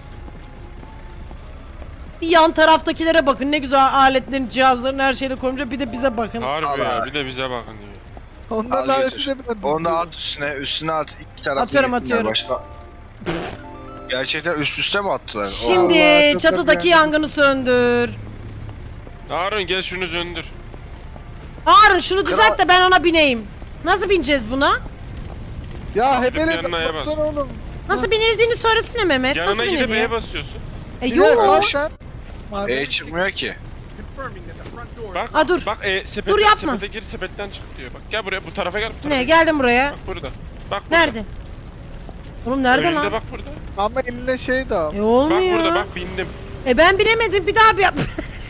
Bir yan taraftakilere bakın, ne güzel aletlerin, cihazların, her şeyle koyunca, bir de bize bakın. Harbi Allah. ya, bir de bize bakın diyor. Ondan Al daha götür. ötede ben. Onu da at üstüne at. İki taraflı Atıyorum, gitsinler, atıyorum. Başka... Gerçekten üst üste mi attılar? Şimdi Allah, çok çatıdaki tabii. yangını söndür. Harun gel şunu söndür. Harun şunu düzelt de ben ona bineyim. Nasıl bineceğiz buna? Ya hep Yanına ele yemez. baksana oğlum. Nasıl binildiğini söylesene Mehmet. Yanına Nasıl gidip biniliyor? E'ye basıyorsun. Bir de Yok. bak sen. Çıkmıyor ki. Bak. Aa, dur. Bak sepete, Dur, yapma. sepete gir, sepetten çık diyor. Bak gel buraya, bu tarafa gel, bu tarafa Ne, gel. geldim buraya. Bak burada. Bak burada. Nerede? Oğlum nerede Önünde lan? bak burada. Ama eline şey de al. Bak Olmuyor. burada, bak bindim. Ben binemedim, bir daha bir yap.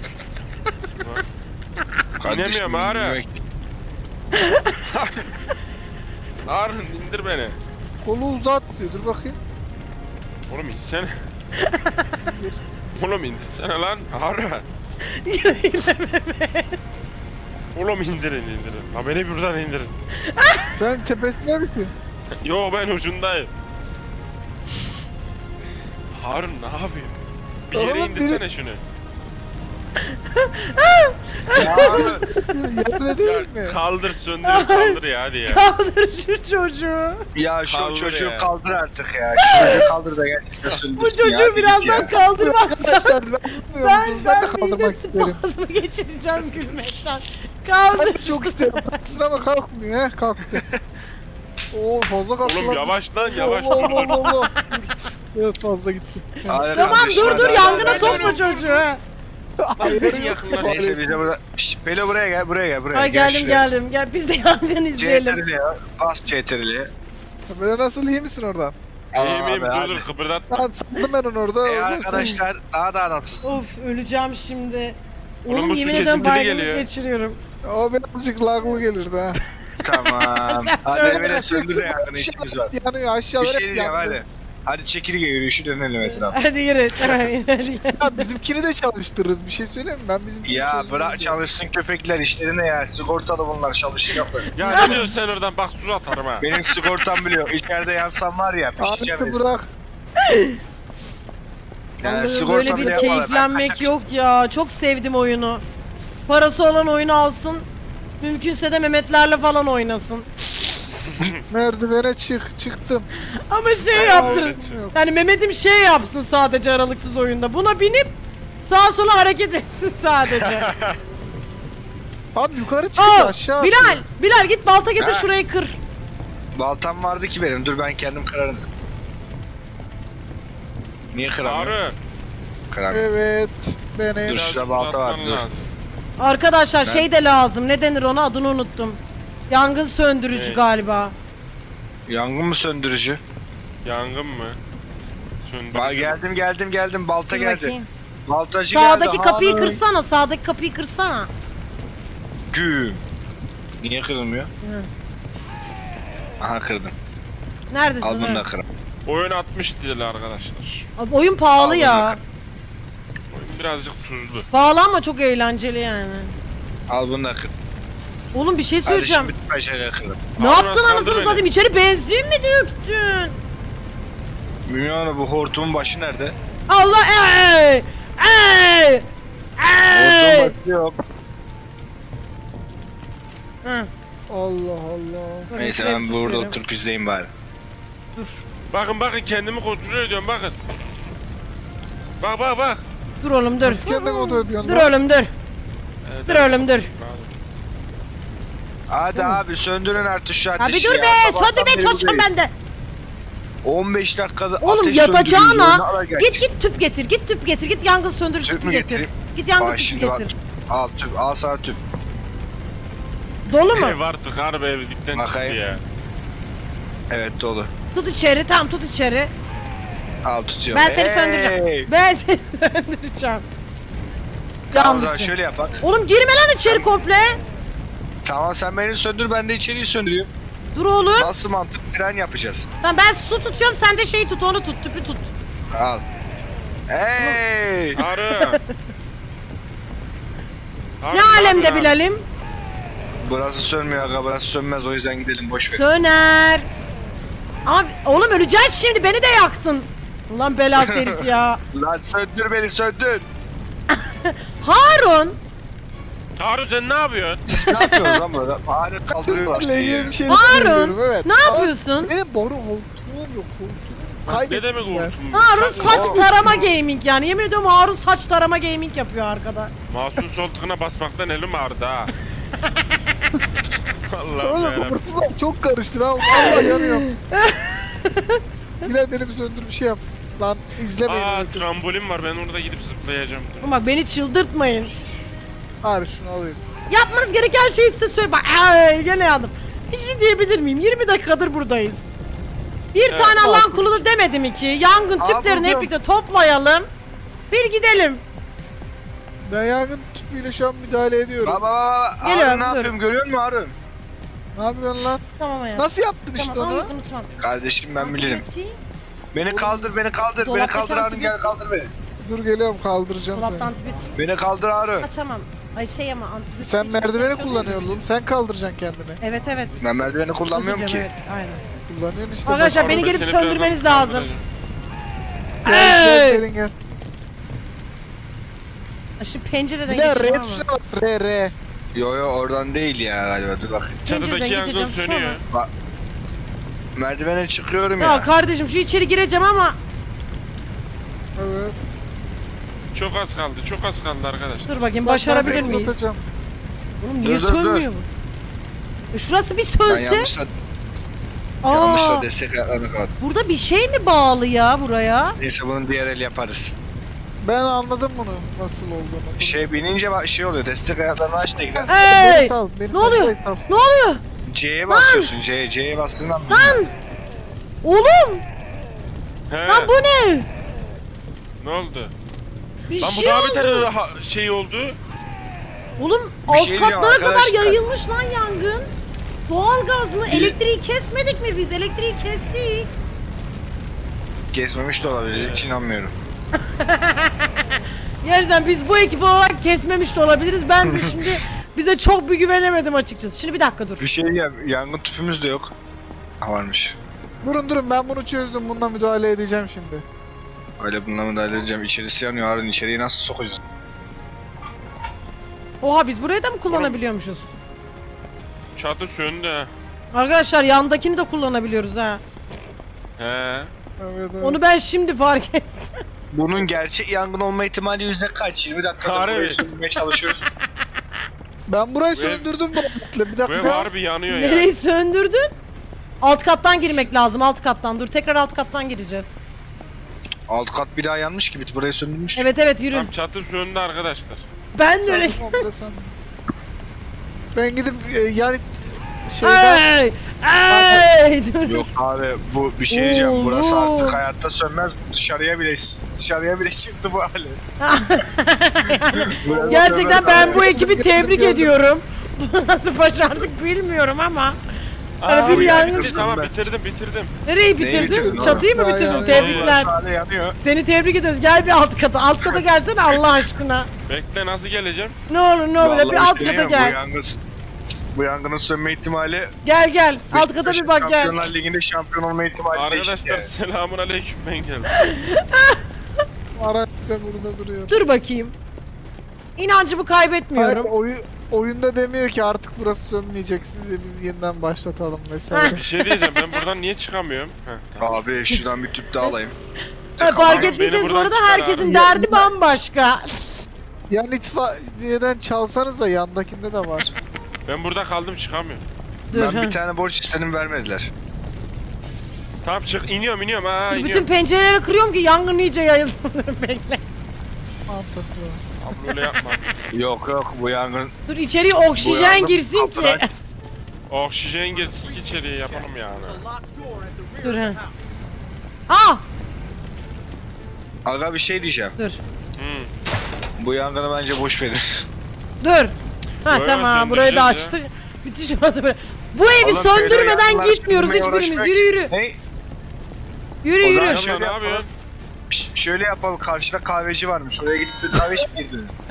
İnemiyorum Harun. bilmiyor ki. Harun indir beni. Kolu uzat diyor. Dur bakayım. Oğlum insene. Oğlum indirsene lan Harun. Oğlum indirin. Ha beni buradan indirin. Sen tepesinde misin? Yo ben ucundayım. Harun ne yapıyor? Bir yere Oğlum, indirsene şunu. Ya abi, Yerde değil mi? Kaldır söndür kaldır ya hadi ya. Kaldır şu çocuğu. ya şu Kaldır çocuğu ya. kaldır artık ya. Şu çocuğu kaldır da gerçekten söndürsün Bu çocuğu ya. birazdan kaldırmazsa Arkadaşlar ben de kaldırmak isterim. spazmı geçireceğim gülmekten. Ben Kaldır. de çok isterim. Kalksın ama kalkmıyor he. Kalktı. Oo fazla kalktı. Oğlum yavaş lan yavaş Allah dur dur. Allah Allah. Biraz fazla gitti. Hadi Tamam kardeşim, dur hadi, dur, hadi, yangına hadi. sokma çocuğu. ha. En yakınlar. Neyse bize burada. Şşş Belo buraya gel, buraya gel, buraya Ay gel. geldim geldim. Gel biz de yangın izleyelim. CTRL'ye ya. Bas CTRL'ye. Böyle nasıl iyi misin oradan? İyiyim Abi, dur kıpırdatma. Lan sandım ben onu orada. Arkadaşlar daha da anlatsızsınız. Of öleceğim şimdi. Oğlum Oğlum bu su yemin ederim kesintili baygınlık geliyor. geçiriyorum. O birazcık laglı gelirdi ha. Tamam. Sen Hadi söyle. Emre söndür de yakın işimiz var. Yanıyor Bir aşağılara şey hep diyeceğim yandı. hadi. Hadi çekirge yürüyüşü dönelim mesela. Hadi yürü. Hadi yürü. Ya bizimkini de çalıştırırız. Bir şey söyleyeyim mi? Ben bizimkini Ya çözdüm bırak diye. çalışsın köpekler işlerine ya. Sigortalı bunlar çalışır yapın. Ya ne diyorsun sen oradan, bak su atarım ha. Benim sigortam biliyor. İçeride yansam var ya. Pişeceğim. Abi bırak. Yani Böyle sigortam bir bile yapmadı. keyiflenmek yok ya. Çok sevdim oyunu. Parası olan oyunu alsın. Mümkünse de Mehmetlerle falan oynasın. Merdivene çıktım. Ama şey Ay, yaptırın. Yok. Yani Mehmet'im şey yapsın sadece aralıksız oyunda. Buna binip sağa sola hareket etsin sadece. Abi yukarı çıktı Aa, aşağı. Bilal git balta getir, Ha. şurayı kır. Baltam vardı ki benim. Dur ben kendim kırarım. Niye kıramıyorum? Harun. Evet. Kıramıyorum. Beni. Dur. biraz şurada balta var, uzatman dur. lazım. Arkadaşlar şey de lazım. Ne denir ona? Adını unuttum. Yangın söndürücü Ne? galiba. Yangın mı söndürücü? Yangın mı? Söndürücü. Bak geldim. Balta Dur geldi. bakayım. Baltacı Sağdaki geldi. kapıyı Harun. kırsana. Sağdaki kapıyı kırsana. Güm. Niye kırılmıyor? Aha kırdım. Neredesin? Al bunu da ha? kırım. Oyun 60 TL arkadaşlar. Abi, oyun pahalı Al bunu ya. da Oyun birazcık tuzlu. Pahalı ama çok eğlenceli yani. Al bunu da kır. Oğlum bir şey söyleyeceğim. Hadi şimdi bütün şeyleri kırdım. Ne Harun, yaptın kaldır anasını beni. satayım? İçeri benzin mi döktün? Bilmiyorum bu hortumun başı nerede? Allah ey! Ey! Ey! Hortumun başı yok. Hı. Allah Allah. Neyse ben burada oturup izleyeyim bari. Bakın kendimi kontrol ediyorum bakın. Bak. Dur oğlum dur. Biz kendin onu ödüyorsun. Dur oğlum dur. Evet, Dur oğlum dur. Hadi abi söndürün artık şu ateşi Abi dur ya. be! Sabahtan Söndürmeye beri çalışacağım buradayız. ben de. 15 dakikada Oğlum ateş yatacağına söndürüyoruz. git tüp getir. Git tüp getir. Git yangın söndürücü Tüp tüpü mü getir. getireyim? Git yangın Bak tüpü şimdi bak. getir. Al tüp, al sana tüp. Dolu mu? Ev artık harbi evlilikten çıktı Bakayım. ya. Evet dolu. Tut içeri, tamam tut içeri. Al tutuyorum. Ben seni söndüreceğim. Ben seni söndüreceğim. Tamam o zaman Yandık. şöyle yapak. Oğlum girme lan içeri komple. Tamam sen beni söndür ben de içeriği söndürüyorum. Dur oğlum. Nasıl mantık fren yapacağız? Tamam ben su tutuyorum sen de şeyi tut onu tut tüpü tut. Al. Hey! Arı. Ne alemde bilelim? Burası sönmüyor aga, burası sönmez, o yüzden gidelim, boş ver. Söner. Abi oğlum öleceğiz şimdi beni de yaktın. Ulan belası herif ya. Lan söndür beni, söndür. Harun. Harun sen ne yapıyorsun? Siz ne yapıyorsunuz lan burada? Alet kaldırıyorlar şeyi. Bir şey Harun, söylüyorum, evet. ne yapıyorsun? Benim boru koltuğum yok, koltuğum. Ne demek Kaybettim uğurtum? Harun saç tarama gaming yani. Yemin ediyorum Harun saç tarama gaming yapıyor arkada. Mouse'un sol tıkına basmaktan elim ağrıdı ha. Allah'ım Oğlum yarabbim. hortumlar çok karıştı lan. Allah yanıyor. Bilal beni bir söndür, bir şey yap. Lan izlemeyin. Aa öyle. trambolin var, ben orada gidip zıplayacağım. Ama bak beni çıldırtmayın. Bari şunu alayım. Yapmanız gereken şeyi size söyle. Bak gene yandım. Bir şey diyebilir miyim? 20 dakikadır buradayız. Bir Evet, tane Allah'ın bak. kulu da demedi mi ki? Yangın tüplerini hep buldum. birlikte toplayalım. Bir gidelim. Ben yangın tüpüyle şu an müdahale ediyorum. Baba, Geliyorum, Harun ne dur. yapıyorum, görüyor musun Harun? Ne yapıyorsun lan? Tamam hayatım. Nasıl yaptın işte Tamam onu? unutmam. Kardeşim ben bilirim. Beni kaldır, beni kaldır, beni Dolaptaki kaldır Harun, antibiyotik. gel kaldır beni. Dur geliyorum, kaldıracağım Dolapta seni. antibiyotik. Beni kaldır Harun. Ha tamam. Ay şey ama antibiyotik. Sen hiç merdiveni yapmıyor kullanıyorsun oğlum. Sen kaldıracaksın kendini. Evet evet. Ben merdiveni kullanmıyorum Özür ki. dilerim, Evet aynen. Kullanıyorsun işte. Arkadaşlar bak. beni Harun, gelip ben seni söndürmeniz birazdan lazım. kaldıracağım. Gel, Hey! gelin gel. Şu pencereden Bir de geçeceğim R ama. tuşuna bas. R. Yo yo, oradan değil ya galiba, dur bak. Çatıdaki Pencereden yangın geçeceğim, sönüyor. Merdivene çıkıyorum Ya ya. kardeşim şu içeri gireceğim ama. Evet. Çok az kaldı, çok az kaldı arkadaşlar. Dur bakayım Bak, başarabilir ben seni miyiz? uzatacağım. Oğlum niye Dur, dur, sönmüyor bu? Şurası bir Ben sönse. yanlışla Aa, destek ayaklarını kapat. burada bir şey mi bağlı ya buraya? Neyse bunu diğer el yaparız. Ben anladım bunu nasıl olduğunu. Şey binince şey oluyor, destek ayaklarını aç da gider. Hey! Beni sal, beni Ne sal, oluyor? beni sal. Ne oluyor? C'ye basıyorsun, C'ye bastığın an. Lan! Oğlum! He, Lan bu ne? ne oldu? Bir Lan bu şey daha oldu. beter şey oldu. Oğlum Bir alt şey diyeceğim katlara kadar arkadaşlar. yayılmış lan yangın. Doğalgaz mı? Elektriği kesmedik mi biz? Elektriği kestik. Kesmemiş de olabilir, hiç inanmıyorum. Gerçekten biz bu ekip olarak kesmemiş de olabiliriz. Ben de şimdi bize çok bir güvenemedim açıkçası. Şimdi bir dakika dur. Bir şey diyeyim, yangın tüpümüz de yok. Ha, varmış. Durun ben bunu çözdüm. Bununla müdahale edeceğim şimdi. Öyle bununla müdahale edeceğim. İçerisi yanıyor Harun, içeriği nasıl sokacağız? Oha biz burayı da mı kullanabiliyormuşuz? Çatı söndü ha. Arkadaşlar yandakini de kullanabiliyoruz ha. He. Evet, evet. Onu ben şimdi fark ettim. Bunun gerçek yangın olma ihtimali yüzde kaç? 20 dakikada Harbi. burayı söndürmeye çalışıyoruz. Ben burayı Ve- söndürdüm bu aletle. Bir Ve dakika. harbi yanıyor ya. Nereyi söndürdün? Alt kattan girmek lazım alt kattan. Dur tekrar alt kattan gireceğiz. Alt kat bir daha yanmış gibi, burayı söndürmüş. Evet evet yürü. Tam çatı söndü arkadaşlar. Ben de öyle. Komple sen. Ben gidip yani şeyden Ay! Ay! Dur. Yok abi, bu bir şey diyeceğim. Burası Oğlum. artık hayatta sönmez. Dışarıya bile çıktı bu hali. Burası Gerçekten sönmez ben abi. bu ekibi tebrik Gördüm. ediyorum. Nasıl başardık bilmiyorum ama. Hani bir bu yangın. yangın- Tamam ben. bitirdim. Nereyi bitirdin bitirdin? oğlum? Çatıyı mı Ya, bitirdin? ya. Tebrikler. Burası hala yanıyor. Seni tebrik ediyoruz. Gel bir alt kata. Alt kata gelsene Allah aşkına. Bekle, nasıl geleceğim? Ne olur ne olur Vallahi bir alt şey kata diyeyim, gel. Bu yangının sönme ihtimali Gel. Alt kata bir bak gel. Şampiyonlar Ligi'nde şampiyon olma ihtimali değişti Arkadaşlar yani. selamun aleyküm, ben geldim. araç da burada duruyor. Dur bakayım. İnancımı Hayır, kaybetmiyorum. oyunda demiyor ki artık burası sönmeyecek, sizi biz yeniden başlatalım vesaire. Bir şey diyeceğim, ben buradan niye çıkamıyorum? Heh, tamam. Abi şuradan bir tüp daha alayım. Fark Beni ettiyseniz bu buradan arada çıkar herkesin abi. derdi bambaşka. Yani itfaiyeden çalsanız da yandakinde de var. Ben burada kaldım, çıkamıyorum. Dur. Ben ha. bir tane borç istedim, vermediler. Tamam çık, iniyorum ha, Bütün iniyorum. pencereleri kırıyorum ki yangın iyice yayılsın. Dur bekle. Mantıklı. Abi öyle yapma. Yok bu yangın. Dur içeriye Bu oksijen yangın girsin ki. kapıdan- Oksijen girsin ki içeriye yapalım yani. Dur ha. Ha Aga bir şey diyeceğim. dur. Hmm. Bu yangını bence boş verin. Dur. Ha Böyle tamam burayı da söndüreceğiz açtık. Müthiş oldu böyle. Bu evi Oğlum, söndürmeden yanlar gitmiyoruz sürmeye hiçbirimiz. uğraşmak- Yürü yürü. Ne? Yürü O yürü. zaman Ne şöyle yapıyorsun? yapalım. Şöyle yapalım, karşıda kahveci varmış. Oraya gidip bir kahve içip geri dönelim.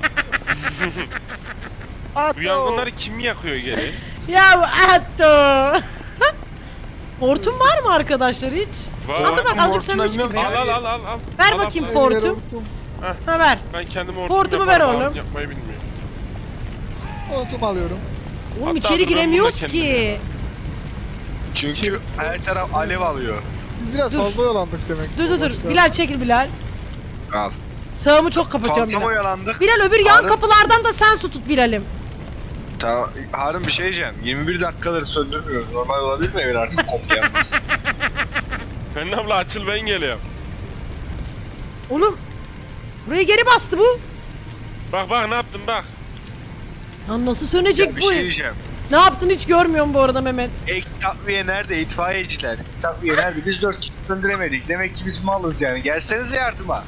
Bu yangınları kim yakıyor geri? Ya Atto. Hortum var mı arkadaşlar hiç? Var. Hadi bak azıcık Hortumla sönmüş gibi. bilmiyorum. Al. Ver Al, bakayım al. hortum. Ha ver. Ben kendim hortum Hortumu yaparım, ver oğlum. Yapmayı bilmiyorum. Hortum alıyorum. Oğlum Hatta içeri dur, ben giremiyoruz bunu da ki. Çünkü her taraf alev alıyor. Biz biraz Dur. fazla yolandık demek. Dur. Bilal çekil Bilal. Al. Sağımı çok kapatıyorum Fazla mı Bilal. oyalandık? Bilal öbür yan Harun- kapılardan da sen su tut Bilal'im. Tamam. Harun bir şey diyeceğim. 21 dakikadır söndürmüyoruz. Normal olabilir mi evin artık komple yanması? Ben abla açıl ben geliyorum. Oğlum. Buraya geri bastı bu. Bak ne yaptım bak. Lan nasıl sönecek Bir bu şey ev? diyeceğim. Ne yaptın hiç görmüyorum bu arada Mehmet. Ek takviye nerede? İtfaiyeciler. Ek takviye nerede? Biz 4 kişi söndüremedik. Demek ki biz malız yani. Gelsenize yardıma.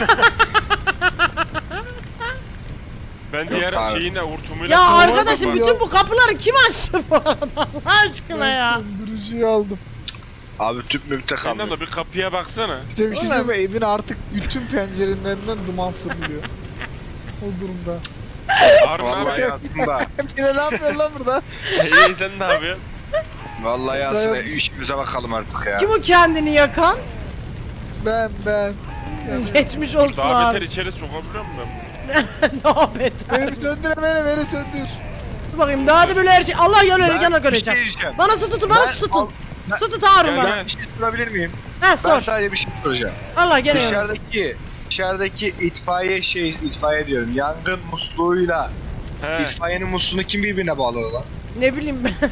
Ben Yok diğer abi. şeyinle hortumuyla... Ya Tamam, arkadaşım tamam. bütün bu kapıları kim açtı bu arada Allah aşkına Ben ya. söndürücüyü aldım. Abi tüp müpte Sen kaldı. abla bir kapıya baksana. İşte bir şey Oğlum. söyleyeyim mi? Evin artık bütün pencerelerinden duman fırlıyor. O durumda. Harun Vallahi abi. hayatımda. Bir de ne yapıyor lan burada? İyi sen ne yapıyorsun? Vallahi aslında işimize bakalım artık ya. Kim o kendini yakan? Ben. Yani, Geçmiş olsun Daha beter abi. içeri sokabiliyor muyum ben? Ne beter. beni söndür beni söndür. Dur bakayım daha da böyle her şey. Allah yana Ben yana bir şey göreceğim. diyeceğim. Bana su tutun bana Ben- su tutun. Ben- Su tut Harun Gel, bana. gel. Bir şey sorabilir miyim? Ha Ben sor. sadece bir şey soracağım. Allah gene yana. Dışarıdaki itfaiye diyorum. Yangın musluğuyla He. itfaiyenin musluğunu kim birbirine bağladı lan? Ne bileyim ben.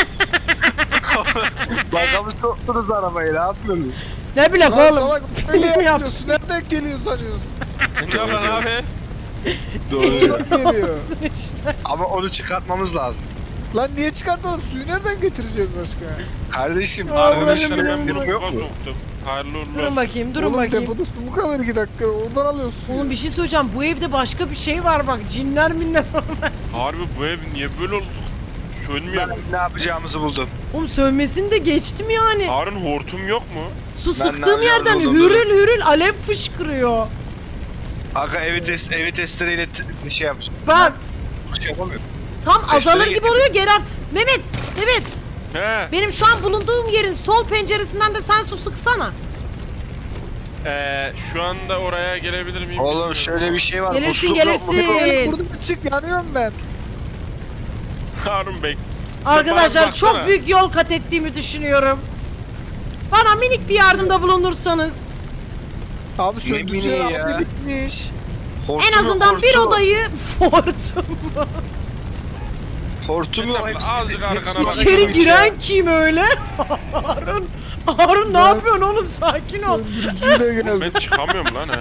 Bakamı soktunuz arabayı, ne yapıyorsunuz? Ne bileyim Lan oğlum. salak böyle Kim yapıyorsun? Nereden geliyor sanıyorsun? Ne yapıyorsun abi? Doğru. Oradan geliyor. işte. Ama onu çıkartmamız lazım. Lan niye çıkartalım? Suyu nereden getireceğiz başka? Kardeşim, Allah'ım Arkadaşlarım benim ben bir durum yok kupa mu? soktum. Hayırlı uğurlu Durun olsun. bakayım durun Oğlum bakayım. depoda su bu kadar 2 dakika. Oradan alıyorsun suyu. Oğlum bir şey söyleyeceğim. Bu evde başka bir şey var bak. Cinler minler. Harbi bu ev niye böyle oldu? Sönmüyor Ben mu? ne yapacağımızı buldum. Oğlum sövmesini de geçtim yani. Harun hortum yok mu? Su Ben ne sıktığım yapacağımı yerden buldum, hürül alev fışkırıyor. Aga evi testereyle şey yapacağım. Bak Şey yapamıyorum. tam Testere azalır gibi getir. oluyor geri al. Mehmet He. benim şu an bulunduğum yerin sol penceresinden de sen su sıksana. Şu anda oraya gelebilir miyim? Oğlum bilmiyorum. şöyle bir şey var. Gelirsin, musluk yok mu? gelirsin. Benim buradan çık yanıyorum ben. Harun Bey. Arkadaşlar Bana çok baksana. büyük yol kat ettiğimi düşünüyorum. Bana minik bir yardımda bulunursanız. Abi Ne söndürücü mini ya? abi bitmiş. Hortum En yok, azından bir hortum yok. odayı hortum. Hortum yok. Mesela Hepsi- azıcık hepsi- arkana bak. İçeri hepsi- giren kim öyle? Harun ne Ben- yapıyorsun oğlum sakin ol. Söndürücüyle geldim. Ben çıkamıyorum lan ha.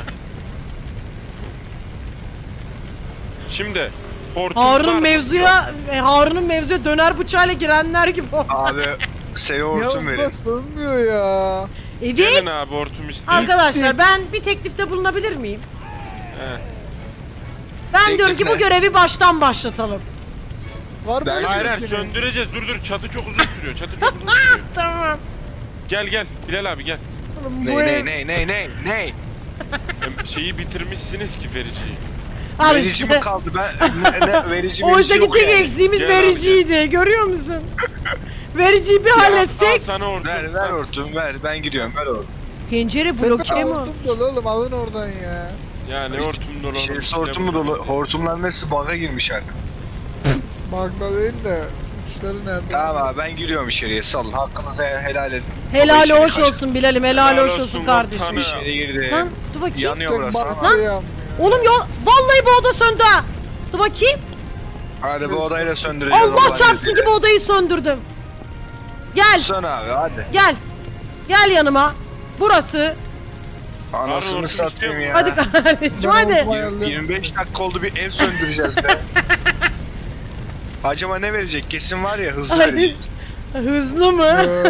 Şimdi hortum var Harun'un mı? Harun'un mevzuya döner bıçağıyla girenler gibi. Abi seni Ya hortum bu verin. sönmüyor ya. Evet. Gelin abi hortum isteyin. Arkadaşlar ben bir teklifte bulunabilir miyim? He. Ben Teklif diyorum ki bu ne? görevi baştan başlatalım. Var mı? Ben- öyle Hayır bir hayır şey? söndüreceğiz. Dur çatı çok uzun sürüyor. Çatı çok uzun sürüyor. Tamam. Gel Bilal abi gel. Oğlum, bu ev- Ne? Şeyi bitirmişsiniz ki vericiyi. Al Verici işte. mi kaldı? Ben verici Oysa ki yok tek yani. eksiğimiz Gel abi, vericiydi. Görüyor musun? Vericiyi bir Al halletsek. sana hortum. Ver hortum ver. Ben gidiyorum ver hortum. Pencere Sefer bloke mi? hortum dolu oğlum alın oradan ya. Ya ne hortum dolu. Şey hortum mu dolu? Hortumların hepsi baga girmiş artık. Magda değil de uçları nerede? Tamam abi ben giriyorum içeriye salın. Hakkınızı helal edin. Helal içeri hoş kaç. olsun Bilal'im. Helal Helal hoş olsun olsun kardeşim. Volkan. İçeri girdi. Lan dur bakayım. Yanıyor Tek burası Magda ama. yanmıyor. Oğlum yol vallahi bu oda söndü ha. Dur bakayım. Hadi bu odayı da söndüreceğiz. Allah çarpsın izniyle. gibi odayı söndürdüm. Gel Sen abi hadi. gel. Gel yanıma. Burası. Anasını hortum satayım istiyor ya. Hadi kardeşim Ben hadi. hortum ayarlıyorum. 25 dakika oldu bir ev söndüreceğiz be. Acaba ne verecek? Kesin var ya hızlı Hadi. verecek. Hızlı mı?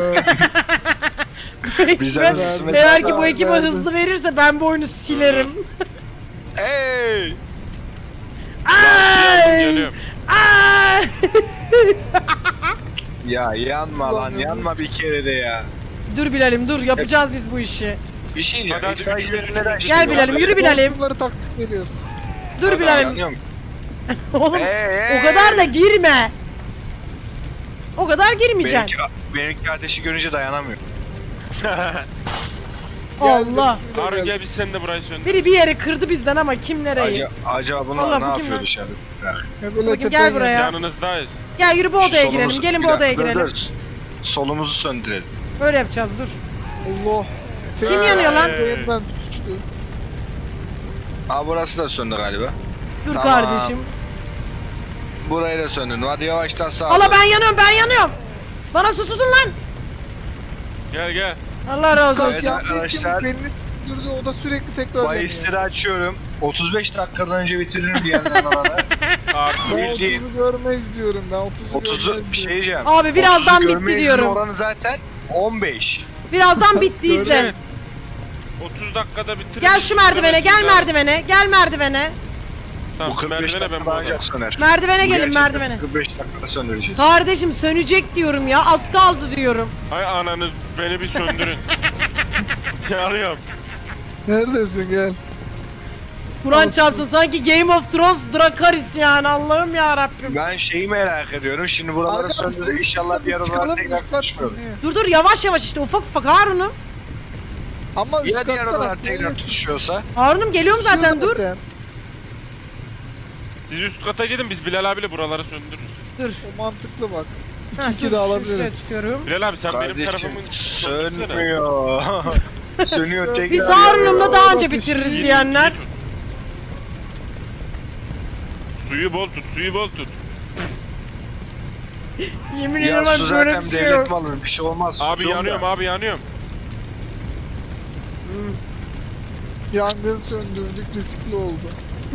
Bize Ben- hızlısı Eğer mesela. ki bu ekibe Verdim. hızlı verirse ben bu oyunu silerim. Ey! Ay! Geliyorum. Ay! Ya yanma lan, yanma bir kere de ya. Dur Bilal'im dur, yapacağız biz bu işi. Bir şey diyeceğim. Hadi, İtfaiyecilerin neden şey Gel Bilal'im, yürü Bilal'im. Bunları taktik veriyoruz. Dur Bilal'im. Yanıyorum. Oğlum o kadar da girme. O kadar girmeyeceksin. Benimki ateşi görünce dayanamıyor. Allah. Harun gel biz sen de burayı söndür. Biri bir yeri kırdı bizden ama kim nereyi? Acaba bunlar Allah, ne bu kim yapıyor lan? dışarıda? Bakın gel buraya. Yanınızdayız. Gel yürü bu odaya girelim. Gelin bu odaya girelim. Solumuzu söndürelim. Öyle yapacağız dur. Allah. Kim yanıyor lan? Yeniden düştü. Aa burası da söndü galiba. Dur Tamam. kardeşim. Burayı da söndün. Hadi yavaştan sağa. Allah ben yanıyorum. Bana su tutun lan. Gel. Allah razı olsun. Evet arkadaşlar. Beni durdu, o da sürekli tekrar Bahisleri açıyorum. 35 dakikadan önce bitiririm diyenler alana. Artı Ben bir. 30'u görmeyiz diyorum ben, 30'u 30'u bir şey diyeceğim. Abi birazdan 30'u bitti görme izni diyorum. oranı zaten 15. Birazdan bitti izle. 30 dakikada bitiririz. Gel şu merdivene, gel merdivene. Tamam, Bu 45 merdivene ben dakikada bağlayacağım. ancak söner. Merdivene Bu gelin gerçekten merdivene. 45 dakikada söndüreceğiz. Kardeşim sönecek diyorum ya, az kaldı diyorum. Hay ananız beni bir söndürün. Yanıyorum. Neredesin, gel. Kur'an çarptı sanki Game of Thrones Dracarys yani, Allah'ım ya Rabbim. Ben şeyi merak ediyorum. Şimdi buraları söndürür. İnşallah diğer odalar tekrar tutuşmuyor. Dur yavaş işte ufak Harun'um. Ama üst Ya diğer kattan odalar aşağıya tekrar tutuşuyorsa? Harun'um geliyorum zaten dur. Siz üst kata gidin biz Bilal abiyle buraları söndürürüz. Dur. O mantıklı bak. Heh, 2 de alabiliriz. şuraya tutuyorum. Bilal abi sen benim Kardeşim tarafımın sönmüyor. Sönüyor tekrar. Biz Harun'umla daha önce Bak, bitiririz İyi diyenler. tut. Suyu bol tut. Yemin Ya ediyorum su böyle zaten bir şey devlet yok. malı, bir şey olmaz. Abi Su yok yanıyorum ya. abi yanıyorum. Yangın söndürdük, riskli oldu.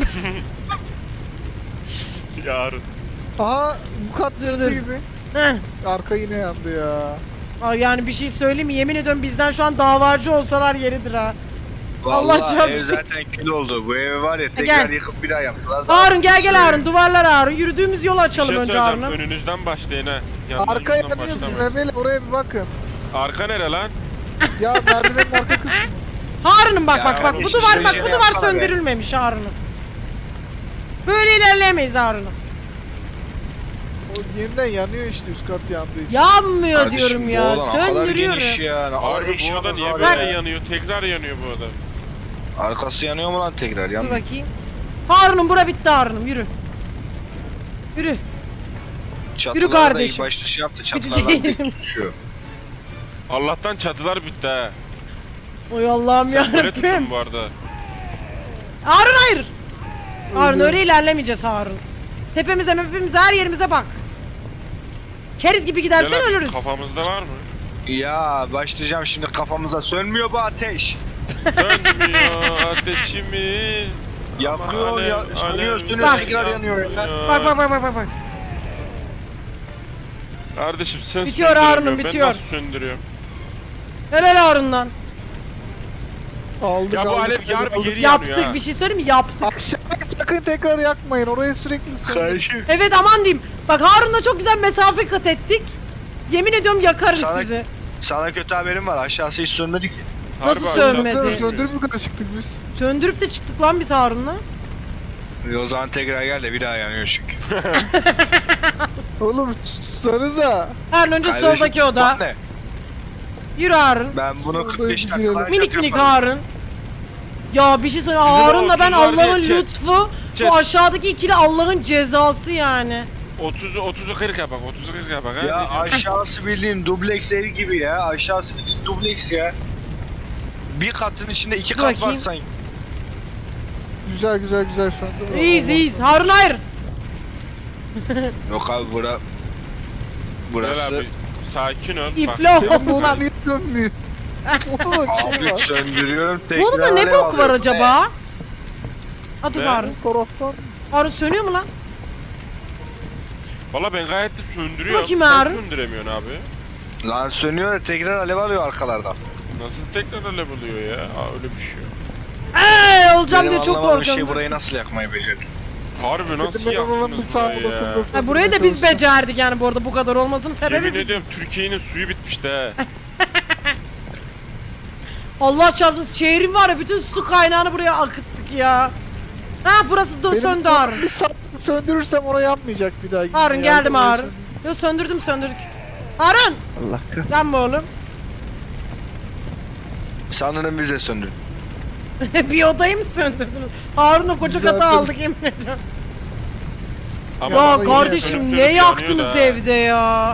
Yarın. Aha, bu kat Dur. yandı gibi. Heh. Arka yine yandı ya. Ay yani bir şey söyleyeyim mi? Yemin ediyorum bizden şu an davacı olsalar yeridir ha. Allah Vallahi çarpsın. ev zaten kül oldu. Bu evi var ya tekrar Gel. yıkıp bir daha yaptılar. Harun gel Harun, duvarlar Harun. Yürüdüğümüz yolu Bir açalım şey önce söyleyeceğim, Harun'um. önünüzden başlayın ha. Yandan Arka yüzünden yanıyor bizim başlamayın. Mehmet'le, oraya bir bakın. Arka nere lan? Ya merdivenin arka kısmı. Harun'um bak Ya bak Harun, bu şu duvar bak süreci bu duvar yapsana be. söndürülmemiş Harun'um. Böyle ilerleyemeyiz Harun'um. O yeniden yanıyor işte, üst kat yandığı için. Yanmıyor Kardeşim, diyorum bu ya. odan o kadar Söndürüyorum. geniş ya. Ağır Abi bu eşyamız oda niye var böyle ya. yanıyor? Tekrar yanıyor bu oda. Arkası yanıyor mu lan tekrar? Dur Yanmıyor. bakayım. Harun'um bura bitti Harun'um yürü. Yürü. Çatılarda kardeşim. ilk başta şey yaptı. Bitecek. Çatılardan tutuşuyor. Allah'tan çatılar bitti ha. Oy Allah'ım Sen böyle yarabbim. tuttun bu arada. Harun hayır. Harun öyle ilerlemeyeceğiz Harun. Tepemize her yerimize bak. Keriz gibi gidersen Bilal abi, ölürüz. Kafamızda var mı? Ya başlayacağım şimdi, kafamıza sönmüyor bu ateş. Sönmüyor ateşimiz. Yakıyor Alev, ya, sönüyor alev, sönüyor Bak. tekrar yanıyor ya. Bak. Kardeşim sen Bitiyor söndüremiyorsun, Harun'um, bitiyor. Ben nasıl söndürüyorum? Helal Harun'dan. Aldık, Ya bu aldık, alev aldık, yarı bir aldık. geri yanıyor Yaptık ha. bir şey söyleyeyim mi? Yaptık. Aşağıya sakın tekrar yakmayın, orayı sürekli söndürün. Kardeşim. Evet aman diyeyim. Bak Harun'la çok güzel mesafe kat ettik. Yemin ediyorum yakarız Sana- sizi. Sana kötü haberim var, aşağısı hiç sönmedi ki. Nasıl Harbi sönmedi? aşağıda Söndürüp yukarı çıktık biz. Söndürüp de çıktık lan biz Harun'la. O zaman tekrar gel de bir daha yanıyor çünkü. Oğlum tutsanıza. Harun önce Kardeşim, soldaki oda. bak ne? Yürü Harun. Ben bunu Orada 45 bir dakika girelim. ancak Minik minik yaparım. Harun. Ya bir şey söyleyeyim. Bizim Harun'la ben o otuz var Allah'ın diye lütfu. Chat. Bu aşağıdaki ikili Allah'ın cezası yani. 30'u 40 yapak, 30'u 40 yapak ha. Ya Ne diyorsun? aşağısı bildiğin dubleks ev gibi ya. Aşağısı bildiğin dubleks ya. Bir katın içinde 2 Dur kat var bakayım. sanki. Güzel söndür. İyiyiz. Harun hayır. Yok abi Bilal burası. abi, sakin ol. İfle Ya bu olma. oda niye dönmüyor? Orada da bir şey Abi var. söndürüyorum tekrar. Bu odada ne alev bok var alıyorum. acaba? Ha dur Ne? Harun. Bu taraftan. Harun sönüyor mu lan? Valla ben gayet de söndürüyorum. Bakayım Sen Harun. söndüremiyorsun abi. Lan sönüyor da tekrar alev alıyor arkalardan. Nasıl tekrar alev oluyor ya? Aa, öyle bir şey yok. Olacağım Benim diye çok anlamadığım korkuyorum. şey, burayı nasıl yakmayı becerdin? Harbi nasıl Dedim ben onun bir yaptınız sağ burayı olasın ya? doktor. Burayı da biz becerdik yani bu arada bu kadar olmasının sebebi Yemin biz. ediyorum Türkiye'nin suyu bitmişti he. Allah çarpsın şehrin var ya bütün su kaynağını buraya akıttık ya. Ha burası da söndü Harun. Bir saat söndürürsem oraya yanmayacak bir daha. Harun Yani geldim orayı Harun. Yo söndürdük. Harun! Allah kahretsin. Gelme oğlum. Sanırım bize söndü. Bir odayı mı söndürdünüz? Harun'u koca Zaten- kata aldık yemin ediyorum. Ama Ya yine kardeşim sönüp ne yanıyor yaktınız da. evde ya?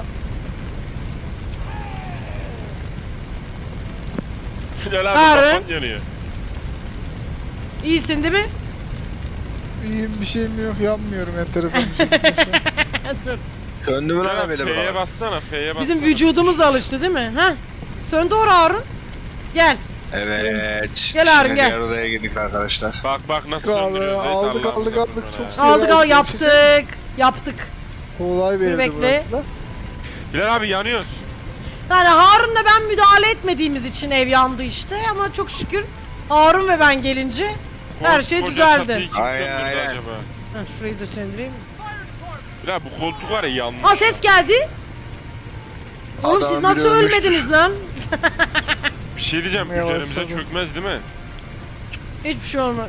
Bilal abi Harun. kafan yanıyor. İyisin değil mi? İyiyim bir şeyim yok yanmıyorum enteresan bir şekilde şu an. Dur. Söndü mü Bilal lan abi böyle F'ye bak. bassana F'ye bassana. Bizim vücudumuz alıştı değil mi? Ha? Söndü orası Harun. Gel. Evet. Gel Harun, Şimdi gel. diğer odaya girdik arkadaşlar. Bak nasıl Abi, söndürüyoruz. Neyse, aldık, Allah'ım aldık, sabır aldık. bana Çok ya. Şey Aldık yaptım, yaptık. Yaptık. Kolay bir Dur evde bekle. burası da. Bilal abi yanıyoruz. Yani Harun'la ben müdahale etmediğimiz için ev yandı işte ama çok şükür Harun ve ben gelince her şey Koca düzeldi. çatıyı kim Aynen, söndürdü aynen. acaba? Ha, şurayı da söndüreyim. Bilal bu koltuk var ya yanmış. Aa ses geldi. Oğlum siz Adam nasıl biri ölmüştür. ölmediniz lan? Bir şey diyeceğim Yavaş üzerimize olun. çökmez değil mi? Hiçbir şey olmaz.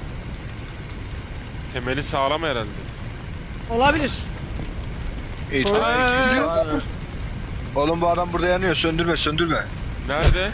Temeli sağlam herhalde. Olabilir. İtfaiye kimse var mı? Oğlum bu adam burada yanıyor. Söndürme söndürme. Nerede?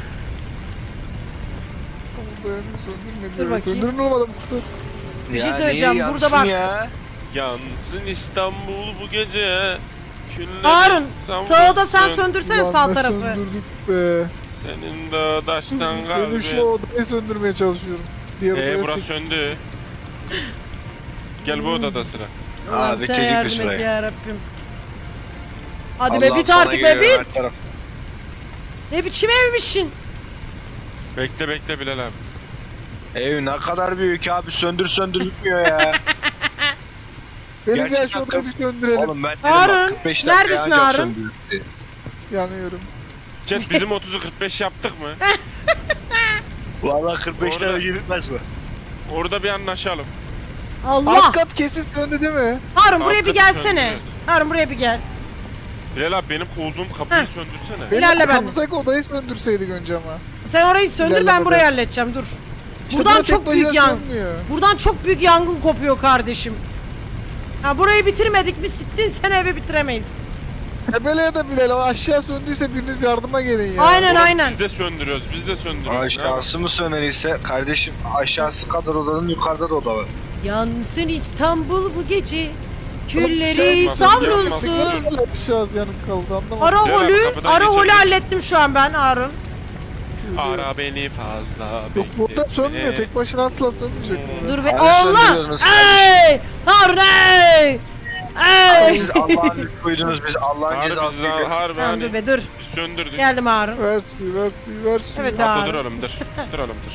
Söndürme Dur diyorum. bakayım. Söndürün olmadı mı? Bir şey Ya söyleyeceğim, niye burada yansın bak. Ya? Yansın İstanbul bu gece. Küllerin Harun sağda sen savrulsun. söndürsene Ulan sağ ne tarafı. Söndürdük be. Senin dağdaştan Ben şu kalbin. odayı söndürmeye çalışıyorum. Diğer odaya Burası söndü. Gel bu odada sıra. Ulan Abi sen çekik bir yardım et sırayı. yarabbim. Hadi be Allah'ım bit sana artık be geliyor bit. her taraf. Ne biçim evmişsin? Bekle Bilal abi. Ev ne kadar büyük abi söndür bitmiyor ya. Benim gel Gerçekten şu odayı bir söndürelim. Oğlum ben dedim Harun, bak 45 dakika neredesin ancak Harun? söndürür diye. Yanıyorum. Chat bizim 30'u 45 yaptık mı? Vallahi 45 Orada- lira gitmez mi? Orada bir anlaşalım. Allah. Alt kat kesin söndü değil mi? Harun buraya bir Alt katı gelsene. söndürüyoruz. Harun buraya bir gel. Bilal abi benim olduğum kapıyı Heh. söndürsene. Benim İlerle ben. kapıdaki odayı söndürseydik önce ama. Sen orayı söndür ben İlerlemede. burayı halledeceğim dur. İşte Buradan buraya çok tek büyük başına yan. sönmüyor. Buradan çok büyük yangın kopuyor kardeşim. Ha burayı bitirmedik mi sittin sen evi bitiremeyiz. Tepeleye de Bilal o aşağı söndüyse biriniz yardıma gelin ya. Aynen Oğlum, aynen. Biz de söndürüyoruz. Aşağısı mı sömeliyse kardeşim aşağısı kadar odanın yukarıda da oda var. Yansın İstanbul bu gece. Şey Külleri yapmasın, savrulsun. yapmasın. Aşağısı yanım kaldı anlamadım. Ara Bilal abi, holü, kapıdan ara holü geçelim. hallettim şu an ben Harun. Ara beni fazla Yok burada bekletme. sönmüyor tek başına asla sönmeyecek bu. Dur be Hani Allah! söndürüyorsunuz Ey! Harun ey! Ey! Siz Allah'ın lütfuydunuz biz Allah'ın Harbi cezası. biz harbi Tamam hani dur be dur. biz söndürdük. Geldim Harun. Ver suyu ver suyu ver suyu. Evet Abla Harun. dur oğlum dur. Dur oğlum dur.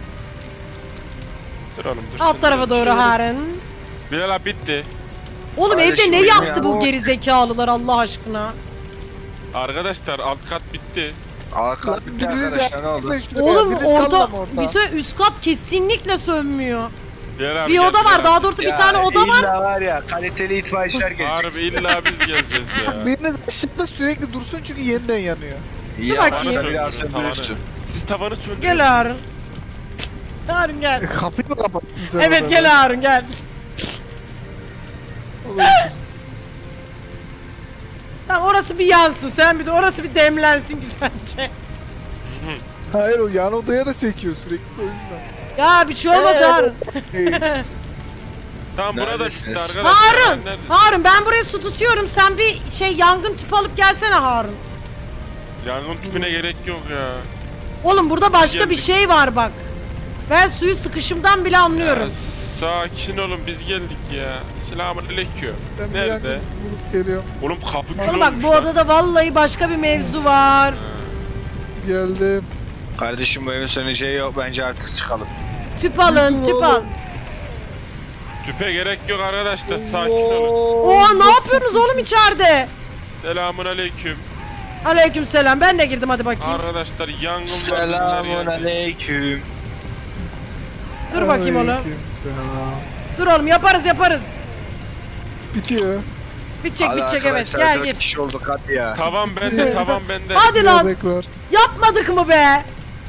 Dur oğlum dur. Alt Sen tarafa dur. doğru Harun. Bilal abi bitti. Oğlum Kardeşim evde ne benim yaptı ya. bu geri zekalılar Allah aşkına? Arkadaşlar alt kat bitti. Arka bitti Biriniz arkadaşlar ne oldu? Oğlum Biriniz kalın orta ama orada. bir süre üst kat kesinlikle sönmüyor. Bilal abi Bir gel, oda Bilal var abi. daha doğrusu bir Ya, tane oda var. İlla var ya kaliteli itfaiyeciler gelecek. Harbi illa biz geleceğiz ya. Biriniz aşağıda sürekli dursun çünkü yeniden yanıyor. Ya, bakayım. bana biraz Söndürün, söndürürsün. tavanı. Siz tavanı söndürün. Gel Harun. Harun gel. Kapıyı mı kapattın sen? Evet orada? gel Harun gel. Tamam orası bir yansın sen bir de orası bir demlensin güzelce. Hayır o yan odaya da sekiyor sürekli o yüzden. Ya bir şey olmaz Harun. Tamam burada Neredesiniz? bitti arkadaşlar. Harun! Neredesin? Harun ben buraya su tutuyorum sen bir şey yangın tüpü alıp gelsene Harun. Yangın tüpüne gerek yok ya. Oğlum burada başka bir Geldik. şey var bak. Ben suyu sıkışımdan bile Ya anlıyorum. sakin olun biz geldik ya. Selamünaleyküm. Ben bir Nerede? yangın bulup geliyorum. Oğlum kapı kül Oğlum bak olmuş bu lan. odada vallahi başka bir mevzu var. Geldim. Kardeşim bu evin söneceği yok bence artık çıkalım. Tüp alın tüp al. Tüpe gerek yok arkadaşlar sakin olun. Oha ne yapıyorsunuz oğlum içeride? Selamünaleyküm. Aleykümselam ben de girdim hadi bakayım. Arkadaşlar yangın var. Selamun aleyküm. Dur bakayım oğlum. Aleykümselam. Dur oğlum yaparız. Bitiyor. Bitecek Hadi evet arkadaşlar, gel 4 git. kişi olduk hadi ya. Tavan bende, tavan bende. Hadi lan Tekrar. yapmadık mı be?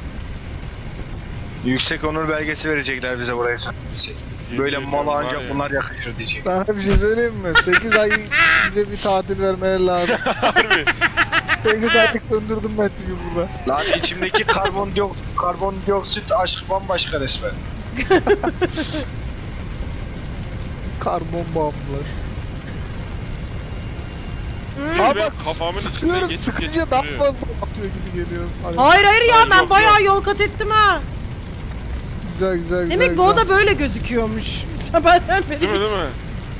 Yüksek onur belgesi verecekler bize buraya söyleyecek. Böyle mala Var ancak ya. bunlar yakışır diyecek. Sana bir şey söyleyeyim mi? 8 ay bize bir tatil vermeleri lazım. Harbi. 8 aylık döndürdüm ben çünkü burada. Lan içimdeki karbondioksit aşk bambaşka resmen. Karbon bağımlılar. Abi bak, kafamın içinde Sıkıyorum geçip sıkınca daha duruyor. fazla atıyor gibi geliyor. Hayır ya Ay, ben yok, bayağı yok. yol kat ettim ha. Güzel. Demek bu oda böyle gözüküyormuş. Sabahtan beri Değil mi hiç- değil mi?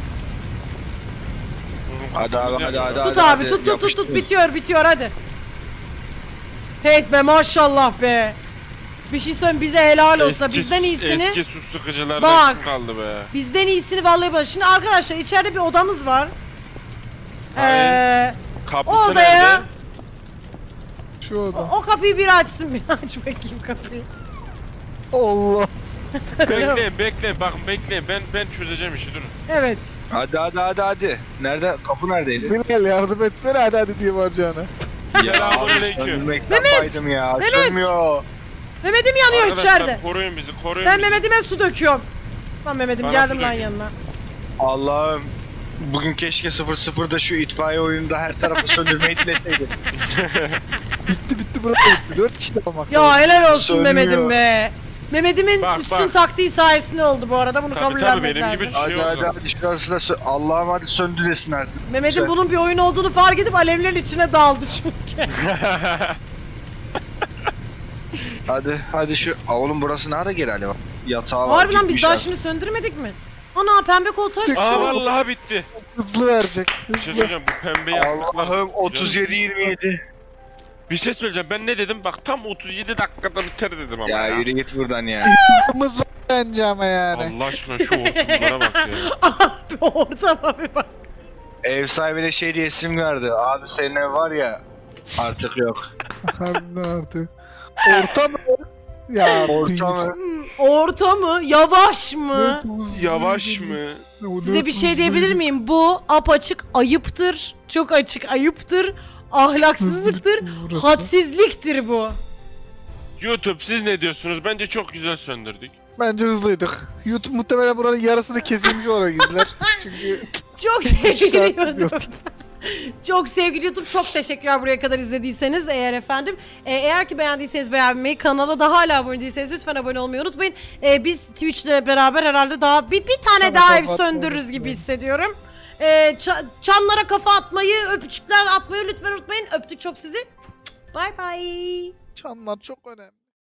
Hadi abi hadi. Tut abi tut bitiyor hadi. Hey be maşallah be. Bir şey söyleyeyim bize helal olsa bizden iyisini. Eski su sıkıcılardan Bak. kim kaldı be? Bizden iyisini vallahi bak. Şimdi arkadaşlar içeride bir odamız var. Hayır. Kapısı O odaya nerede? Şu oda. o kapıyı bir açsın bir aç bakayım kapıyı. Allah. Bekleyin bakın bekleyin ben çözeceğim işi durun. Evet. Hadi. Nerede? Kapı neredeydi? Bilal yardım etsene hadi diye varacağına. Ya Selamünaleyküm. söndürmekten baydım ya. Sönmüyor. Mehmet'im yanıyor Arkadaşlar içeride. koruyun bizi. Ben Mehmet'ime su döküyorum. Lan Mehmet'im Bana geldim su lan dök. yanına. Allah'ım. Bugün keşke 0-0'da şu itfaiye oyununda her tarafı söndürmeyi dileseydim. Bitti bırak bitti. 4 kişi de olmak Ya lazım. helal olsun Sönmüyor. Mehmet'im be. Mehmet'imin Bak, üstün bak. taktiği sayesinde oldu bu arada bunu Tabii, kabullenmek benim gibi lazım. Hadi şurası da Allah'ım hadi söndür desin artık. Mehmet'in Güzel. bunun bir oyun olduğunu fark edip alevlerin içine daldı çünkü. Hadi şu. Oğlum burası nerede geri alev? Yatağı var. Harbi lan biz gitmiş daha artık. şimdi söndürmedik mi? Ana pembe koltuğa Aa vallahi bitti. Hızlı verecek. Bir şey söyleyeceğim bu pembe yastıklar. Allah'ım 37-27. Bir şey söyleyeceğim ben ne dedim bak tam 37 dakikada biter dedim ama Ya ya. yürü git buradan ya. Hızımız var bence ama yani. Allah aşkına şu hortumlara bak ya. Abi ortama bir bak. Ev sahibine şey diye isim verdi. Abi senin ev var ya. Artık yok. Harbiden artık. Orta mı? Ya Orta mı? Orta mı? Yavaş mı? Yavaş mı? Size bir şey diyebilir miyim? Bu apaçık ayıptır. Çok açık ayıptır. Ahlaksızlıktır. Hadsizliktir bu. YouTube siz ne diyorsunuz? Bence çok güzel söndürdük. Bence hızlıydık. YouTube muhtemelen buranın yarısını kesilmiş oraya gittiler. Çünkü Çok saat sevgili YouTube. diyor. Çok sevgili YouTube çok teşekkürler buraya kadar izlediyseniz eğer efendim. Eğer ki beğendiyseniz beğenmeyi, kanala da hala abone değilseniz lütfen abone olmayı unutmayın. Biz Twitch'le beraber herhalde daha bir tane Sana daha ev kafa söndürürüz atmayı gibi unutmayın. hissediyorum. Çanlara kafa atmayı, öpücükler atmayı lütfen unutmayın. Öptük çok sizi. Bye bye. Çanlar çok önemli.